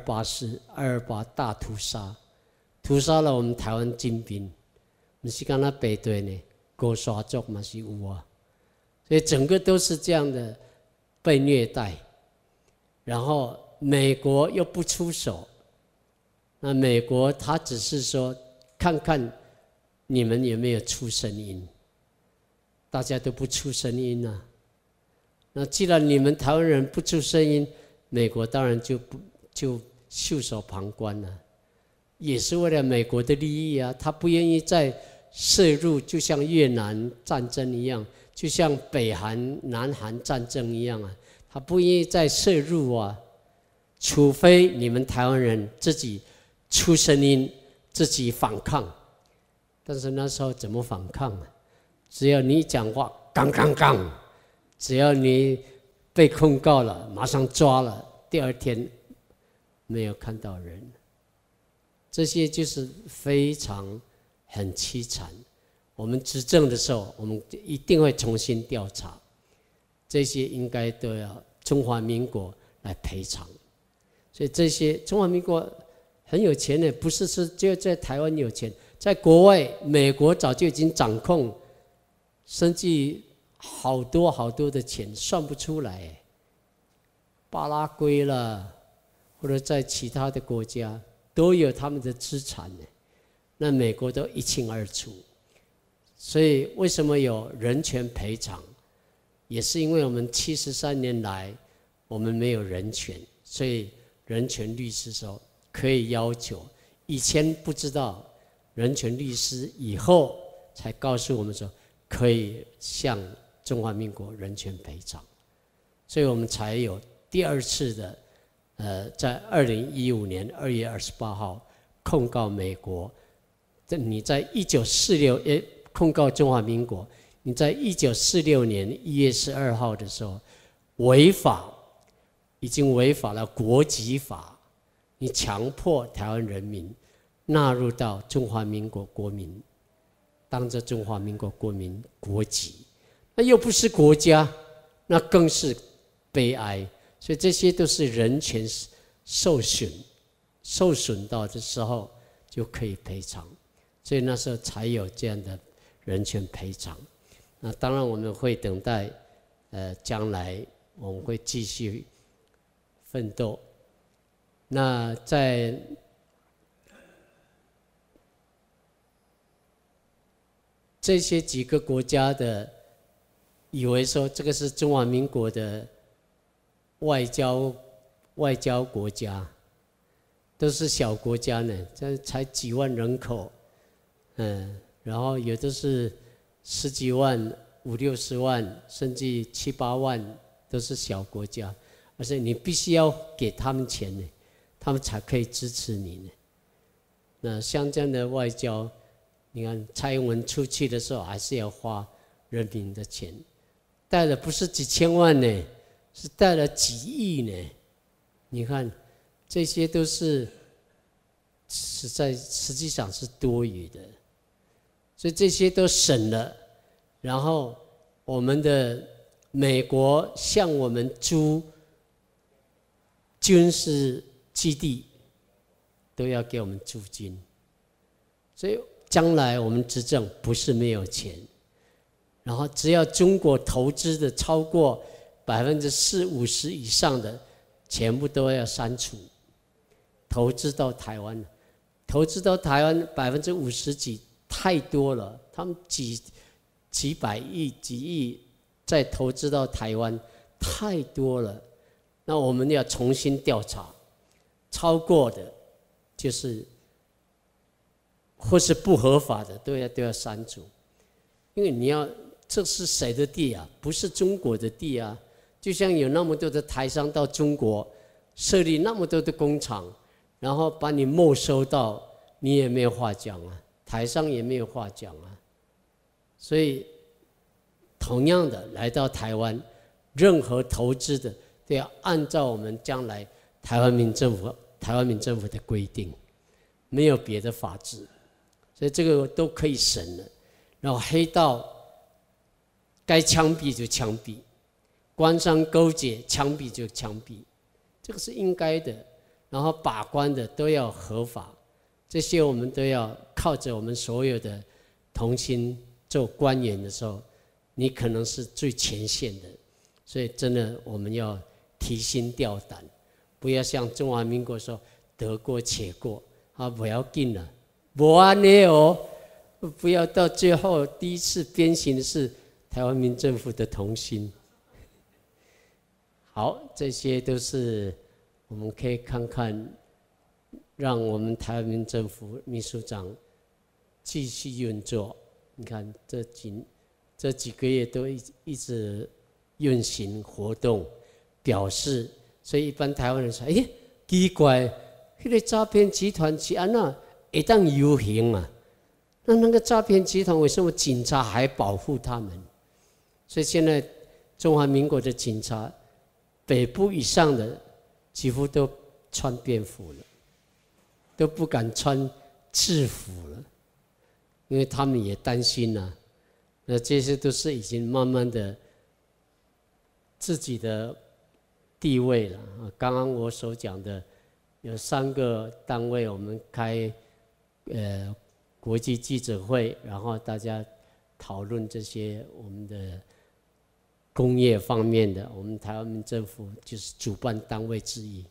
228大屠杀，屠杀了我们台湾精兵，不是刚才北对呢，高刷族嘛是有啊，所以整个都是这样的被虐待，然后美国又不出手，那美国他只是说看看你们有没有出声音，大家都不出声音啊。那既然你们台湾人不出声音，美国当然就袖手旁观了，也是为了美国的利益啊，他不愿意再涉入，就像越南战争一样，就像北韩、南韩战争一样啊，他不愿意再涉入啊，除非你们台湾人自己出声音，自己反抗。但是那时候怎么反抗啊？只要你讲话，杠，只要你被控告了，马上抓了，第二天没有看到人，这些就是非常很凄惨。我们执政的时候，我们一定会重新调查，这些应该都要中华民国来赔偿。所以这些中华民国很有钱的，不是只有在台湾有钱，在国外，美国早就已经掌控，甚至好多的钱算不出来，巴拉圭啦，或者在其他的国家都有他们的资产呢，那美国都一清二楚。所以为什么有人权赔偿，也是因为我们73年来我们没有人权，所以人权律师说可以要求，以前不知道，人权律师以后才告诉我们说可以向中华民国人权赔偿，所以我们才有第二次的在2015年2月28号控告美国，你在1946控告中华民国，你在1946年1月12号的时候违法，已经违反了国籍法，你强迫台湾人民纳入到中华民国国民，当着中华民国国民国籍， 那又不是国家，那更是悲哀。所以这些都是人权受损到的时候就可以赔偿，所以那时候才有这样的人权赔偿。那当然我们会等待，将来我们会继续奋斗。那在这些几个国家的，以为说这个是中华民国的外交国家，都是小国家呢，这才几万人口，然后有的是10几万、50、60万，甚至7、8万，都是小国家，而且你必须要给他们钱呢，他们才可以支持你呢。那像这样的外交，你看蔡英文出去的时候，还是要花人民的钱，带的不是几千万呢，是带了几亿呢。你看，这些都是实际上是多余的，所以这些都省了。然后我们的美国向我们租军事基地，都要给我们租金，所以将来我们执政不是没有钱，然后只要中国投资的超过40%、50%以上的，全部都要删除。投资到台湾50%几太多了，他们几百亿、几亿再投资到台湾太多了，那我们要重新调查，超过的就是或是不合法的都要删除，因为这是谁的地啊？不是中国的地啊！就像有那么多的台商到中国设立那么多的工厂，然后把你没收到，你也没有话讲啊，台商也没有话讲啊。所以同样的来到台湾，任何投资的都要按照我们将来台湾民政府的规定，没有别的法制，所以这个都可以审了。然后黑道该枪毙就枪毙，官商勾结枪毙就枪毙，这个是应该的。然后把关的都要合法，这些我们都要靠着我们所有的同心做官员的时候，你可能是最前线的，所以真的我们要提心吊胆，不要像中华民国说得过且过啊，不要紧了，没安尼哦，不要到最后第一次鞭刑的是台湾民政府的同心。好，这些都是我们可以看看，让我们台湾民政府秘书长继续运作。你看这几个月都一直运行活动，表示，所以一般台湾人说：“哎，奇怪，那个诈骗集团是安那会当游行啊？那个诈骗集团为什么警察还保护他们？”所以现在中华民国的警察，北部以上的几乎都穿便服了，都不敢穿制服了，因为他们也担心啊。那这些都是已经慢慢的自己的地位了。刚刚我所讲的有3个单位，我们开国际记者会，然后大家讨论这些我们的工业方面的，我们台湾民政府就是主办单位之一。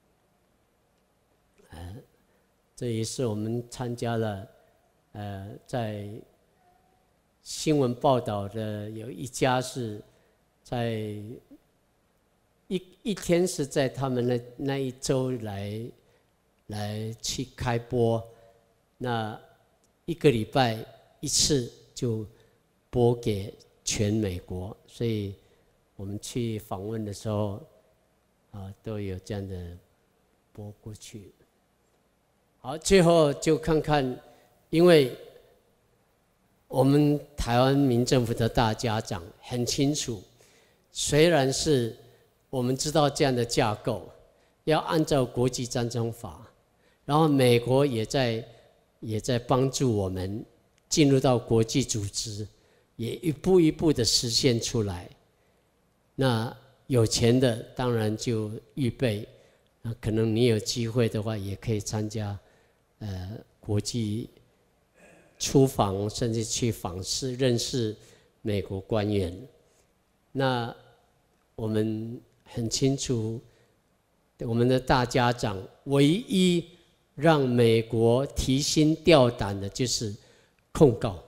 这也是我们参加了，在新闻报道的有一家是在一天是在他们那一周来去开播，那1个礼拜1次就播给全美国，所以我们去访问的时候都有这样的播过去。好，最后就看看，因为我们台湾民政府的大家长很清楚，虽然是我们知道这样的架构要按照国际战争法，然后美国也在帮助我们进入到国际组织， 也一步一步的实现出来。那有钱的当然就预备，那可能你有机会的话，也可以参加国际出访，甚至去访视认识美国官员。那我们很清楚，我们的大家长唯一让美国提心吊胆的就是控告。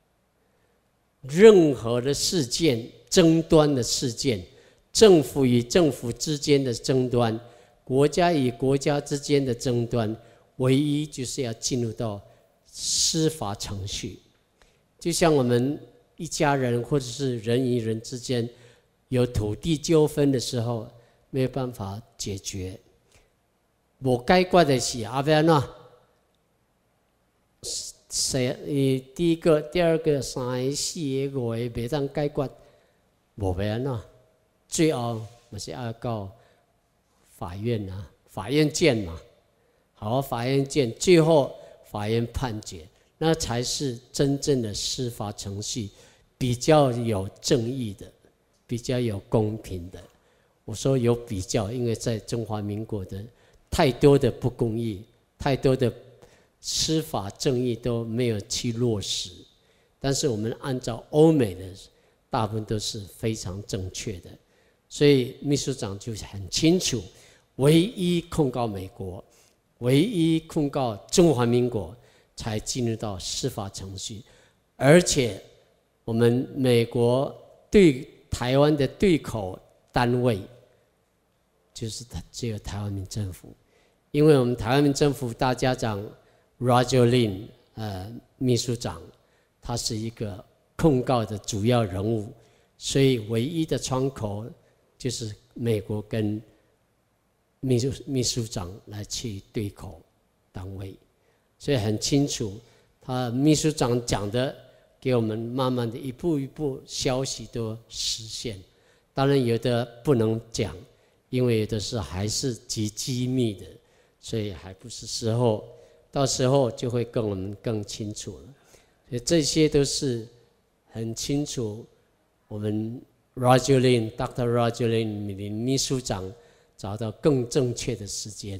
任何的事件、争端的事件，政府与政府之间的争端，国家与国家之间的争端，唯一就是要进入到司法程序。就像我们一家人或者是人与人之间有土地纠纷的时候，没有办法解决，没解决的是要怎么第一个、第二个、三个、四个、五个袂当解决，无要安怎？最后我是要到法院啊，法院见嘛。好，法院见，最后法院判决，那才是真正的司法程序，比较有正义的，比较有公平的。我说有比较，因为在中华民国的太多的不公义，太多的司法正义都没有去落实，但是我们按照欧美的，大部分都是非常正确的，所以秘书长就很清楚，唯一控告美国，唯一控告中华民国，才进入到司法程序，而且我们美国对台湾的对口单位，就是只有台湾民政府，因为我们台湾民政府大家长Roger Lin 秘书长，他是一个控告的主要人物，所以唯一的窗口就是美国跟秘书长来去对口单位，所以很清楚，他秘书长讲的，给我们慢慢的一步一步消息都实现。当然有的不能讲，因为有的是还是极机密的，所以还不是时候。到时候就会跟我们更清楚了，所以这些都是很清楚。我们 Roger Lin、Dr. Roger Lin 秘书长找到更正确的时间，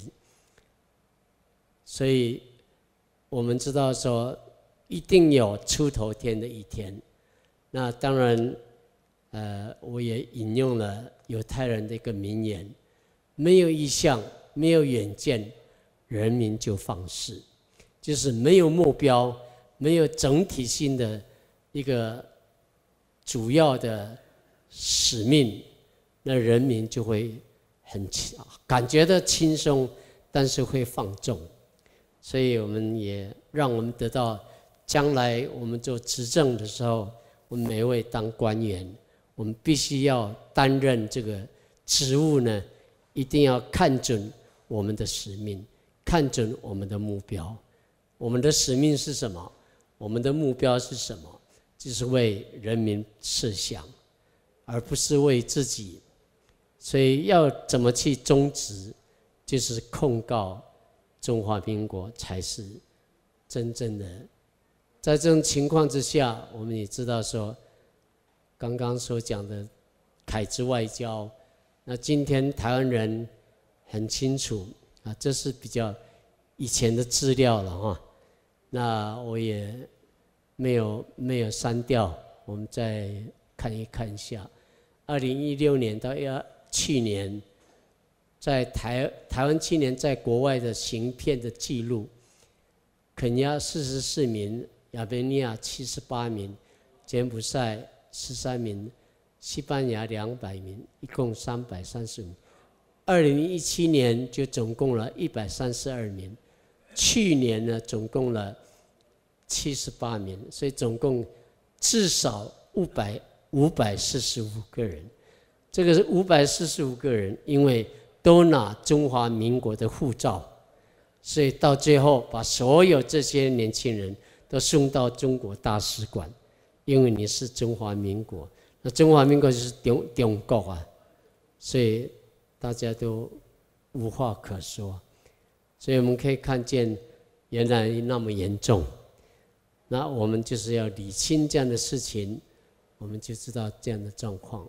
所以我们知道说一定有出头天的一天。那当然，我也引用了犹太人的一个名言：没有意向，没有远见，人民就放肆。就是没有目标，没有整体性的一个主要的使命，那人民就会很感觉到轻松，但是会放纵。所以我们也让我们得到将来我们做执政的时候，我们每位当官员，我们必须要担任这个职务呢，一定要看准我们的使命，看准我们的目标。我们的使命是什么？我们的目标是什么？就是为人民设想，而不是为自己。所以要怎么去终止，就是控告中华民国才是真正的。在这种情况之下，我们也知道说，刚刚所讲的凯子外交，那今天台湾人很清楚啊，这是比较以前的资料了哈。那我也没有删掉，我们再看一下。2016年到去年，在台湾青年在国外的行骗的记录，肯亚44名，亚美尼亚78名，柬埔寨13名，西班牙200名，一共335名。2017年就总共了132名，去年呢总共了78名，所以总共至少545个人。这个是545个人，因为都拿中华民国的护照，所以到最后把所有这些年轻人都送到中国大使馆，因为你是中华民国，那中华民国就是中国啊，所以大家都无话可说。所以我们可以看见，原来那么严重。那我们就是要理清这样的事情， 我们就知道这样的状况。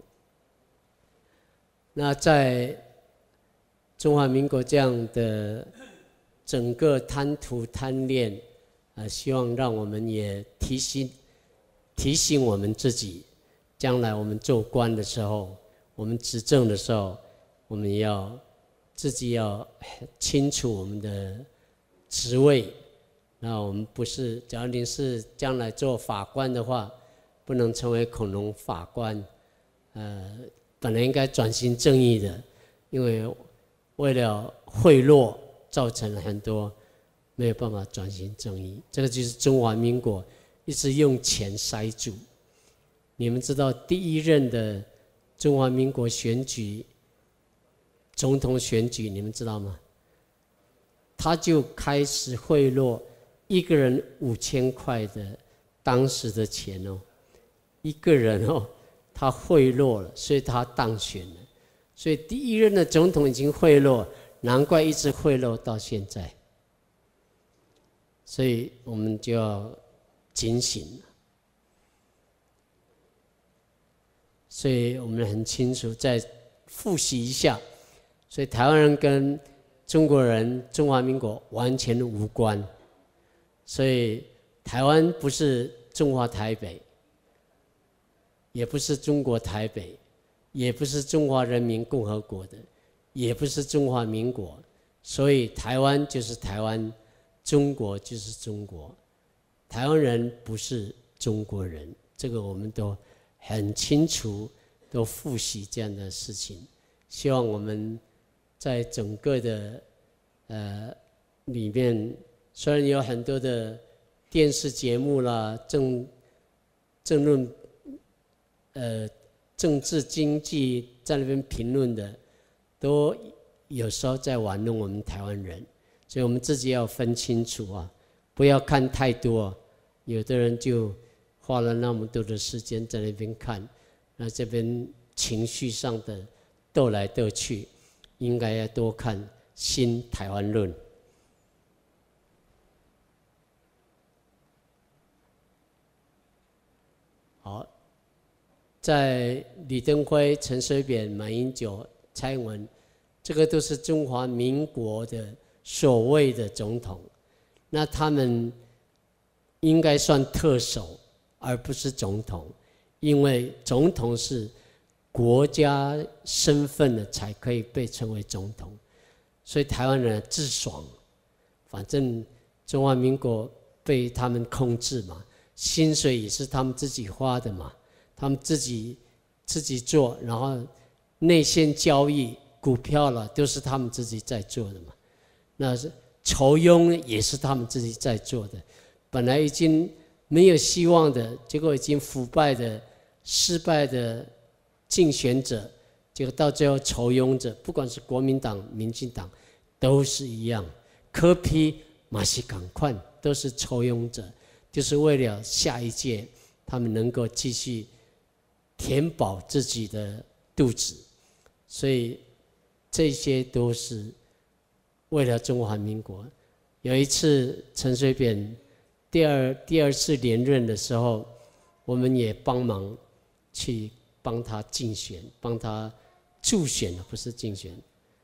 那在中华民国这样的整个贪图贪恋，希望让我们也提醒我们自己，将来我们做官的时候，我们执政的时候，我们自己要清楚我们的职位。那我们不是，假如你是将来做法官的话，不能成为恐龙法官。本来应该转型正义的，因为为了贿赂，造成了很多没有办法转型正义。这个就是中华民国一直用钱塞住。你们知道第一任的中华民国选举，总统选举，你们知道吗？他就开始贿赂一个人5000块的当时的钱哦，一个人哦，他贿赂了，所以他当选了。所以第一任的总统已经贿赂，难怪一直贿赂到现在。所以我们就要警醒了。所以我们很清楚，再复习一下。所以台湾人跟中国人、中华民国完全无关。所以台湾不是中华台北，也不是中国台北，也不是中华人民共和国的，也不是中华民国。所以台湾就是台湾，中国就是中国。台湾人不是中国人，这个我们都很清楚，都复习这样的事情。希望我们在整个的里面，虽然有很多的电视节目啦、政论、政治经济在那边评论的，都有时候在玩弄我们台湾人，所以我们自己要分清楚啊，不要看太多。有的人就花了那么多的时间在那边看，那这边情绪上的斗来斗去，应该要多看《新台湾论》。好，在李登辉、陈水扁、马英九、蔡英文，这个都是中华民国的所谓的总统，那他们应该算特首，而不是总统，因为总统是国家身份的才可以被称为总统，所以台湾人自爽，反正中华民国被他们控制嘛，薪水也是他们自己花的嘛，他们自己做，然后内线交易、股票了都是他们自己在做的嘛，那筹庸也是他们自己在做的。本来已经没有希望的，结果已经腐败的、失败的竞选者，结果到最后筹庸者，不管是国民党、民进党，都是一样，柯 P 马西赶快都是筹庸者，就是为了下一届他们能够继续填饱自己的肚子，所以这些都是为了中华民国。有一次陈水扁第二次连任的时候，我们也帮忙去帮他竞选，帮他助选，不是竞选。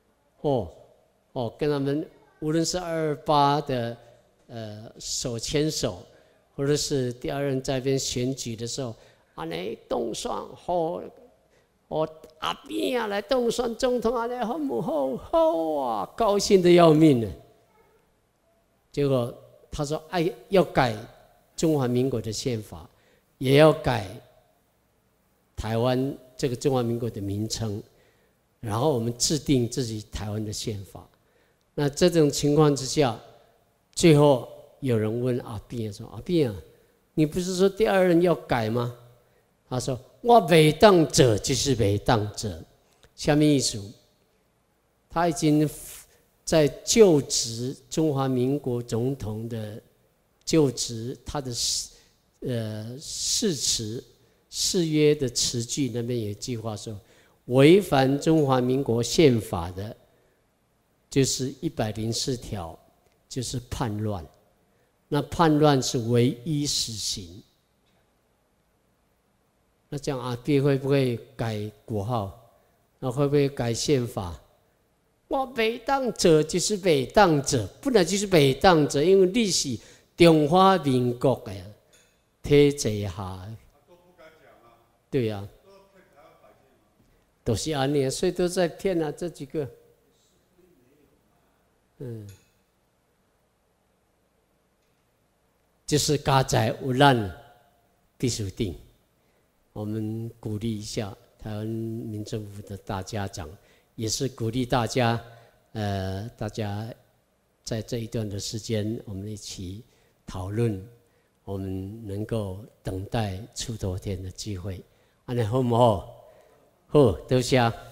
跟他们无论是228的手牵手，或者是第二任在那边选举的时候，安尼当选，阿扁啊来当选总统，安尼好不好？好啊，高兴的要命了。结果他说：“要改中华民国的宪法，也要改台湾这个中华民国的名称，然后我们制定自己台湾的宪法。”那这种情况之下，最后有人问阿扁说：“阿扁啊，你不是说第二任要改吗？”他说：“我袂当者就是袂当者。”什么意思？他已经在就职中华民国总统的就职，他的誓约的词句那边有一句话说：“违反中华民国宪法的，就是104条，就是叛乱。那叛乱是唯一死刑。” 那这样阿扁会不会改国号？那会不会改宪法？我北当者就是北当者，本来就是北当者，因为你是中华民国的体制下。对呀、都是安尼，所以都在骗啊，这几个。就是家在有咱必须定。我们鼓励一下台湾民政府的大家长，也是鼓励大家，大家在这一段的时间，我们一起讨论，我们能够等待出头天的机会，安尼好唔好？好，多谢。